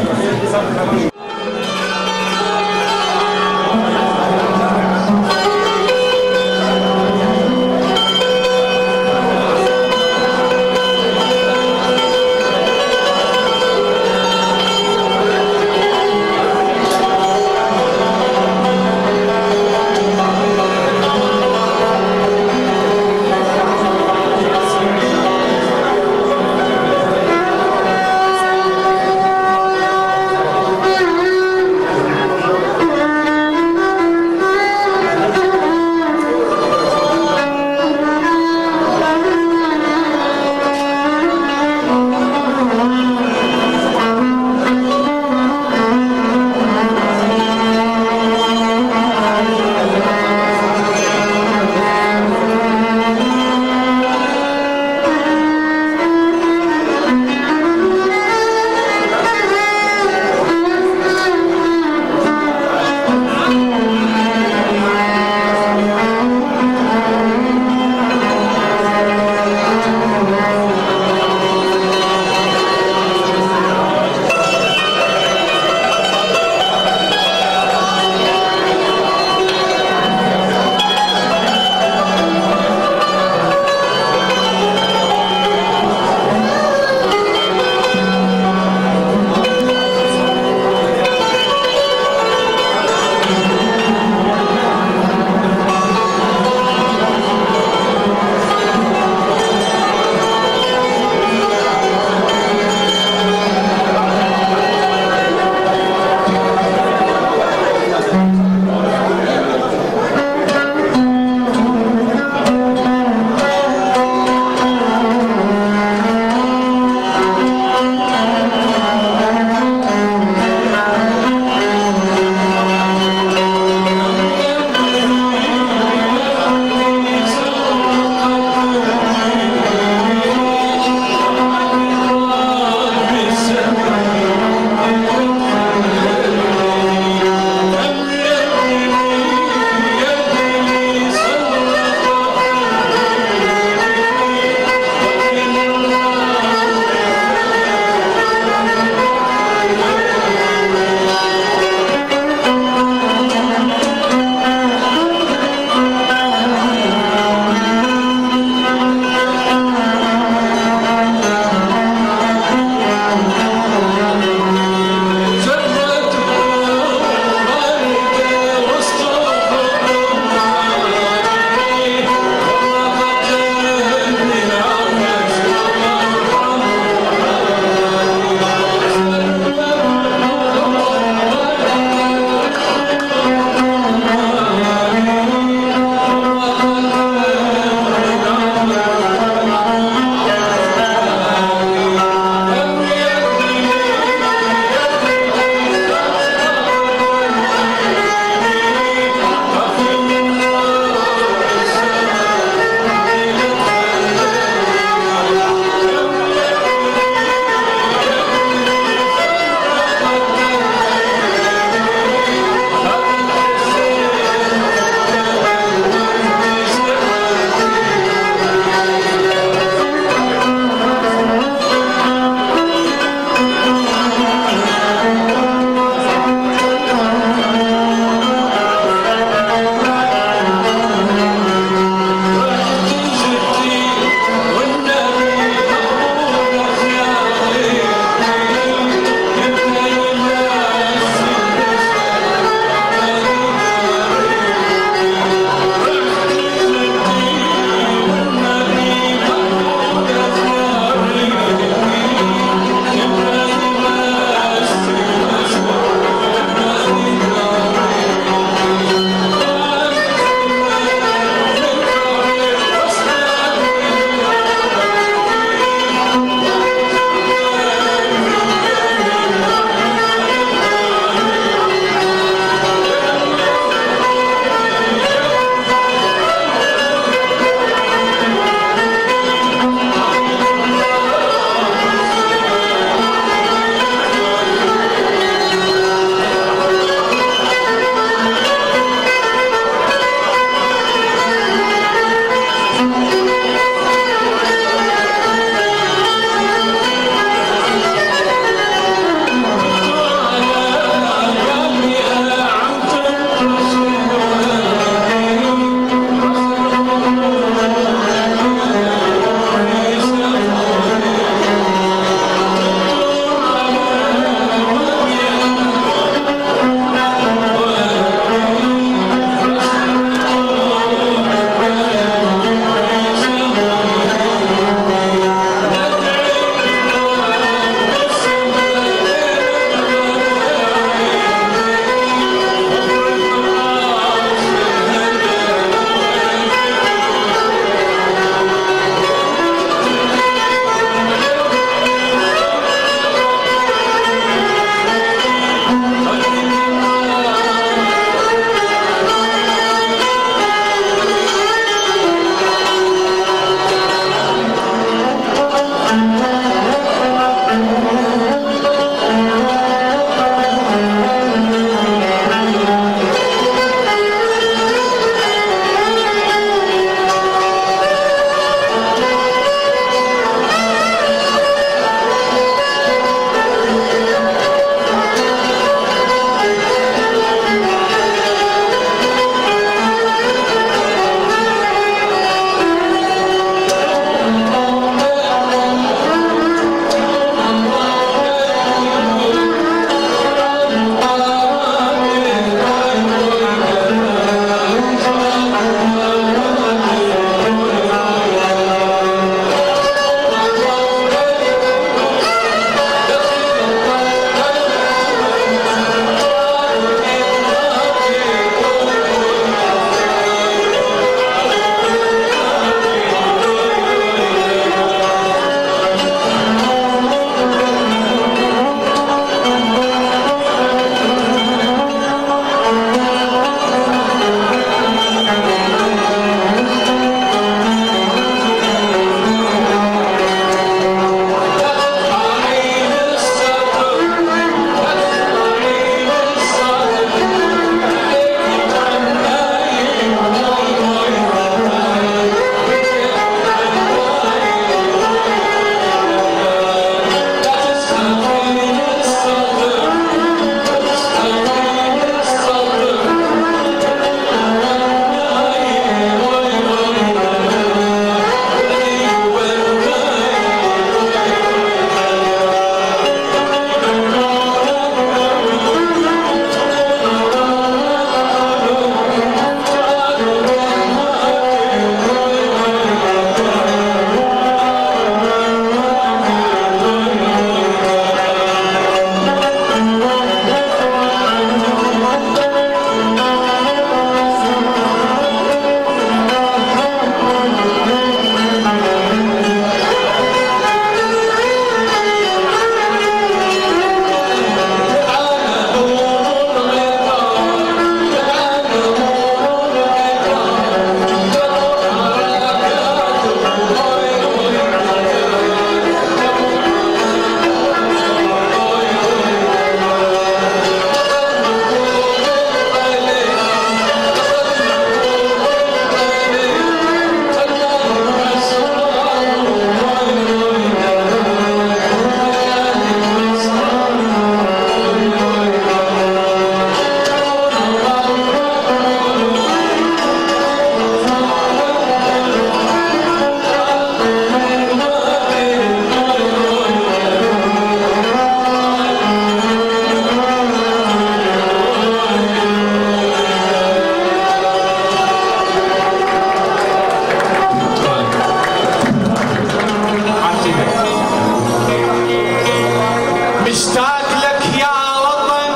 مشتاق لك يا وطن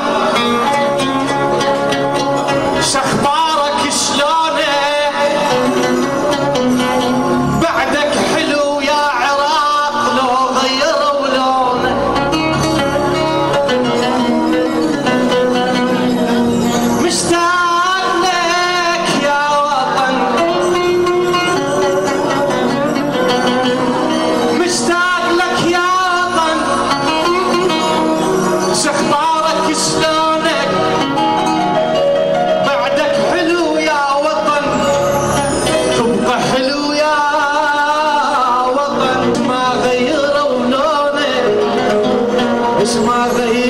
شخبارك شلونك بعدك حلو يا عراق لو غيروا لونك مشتاق لك يا وطن مشتاق لك يا وطن شخبارك شلونك بعدك حلو يا وطن تبقى حلو يا وطن ما غيروا لونك مش ما غيروا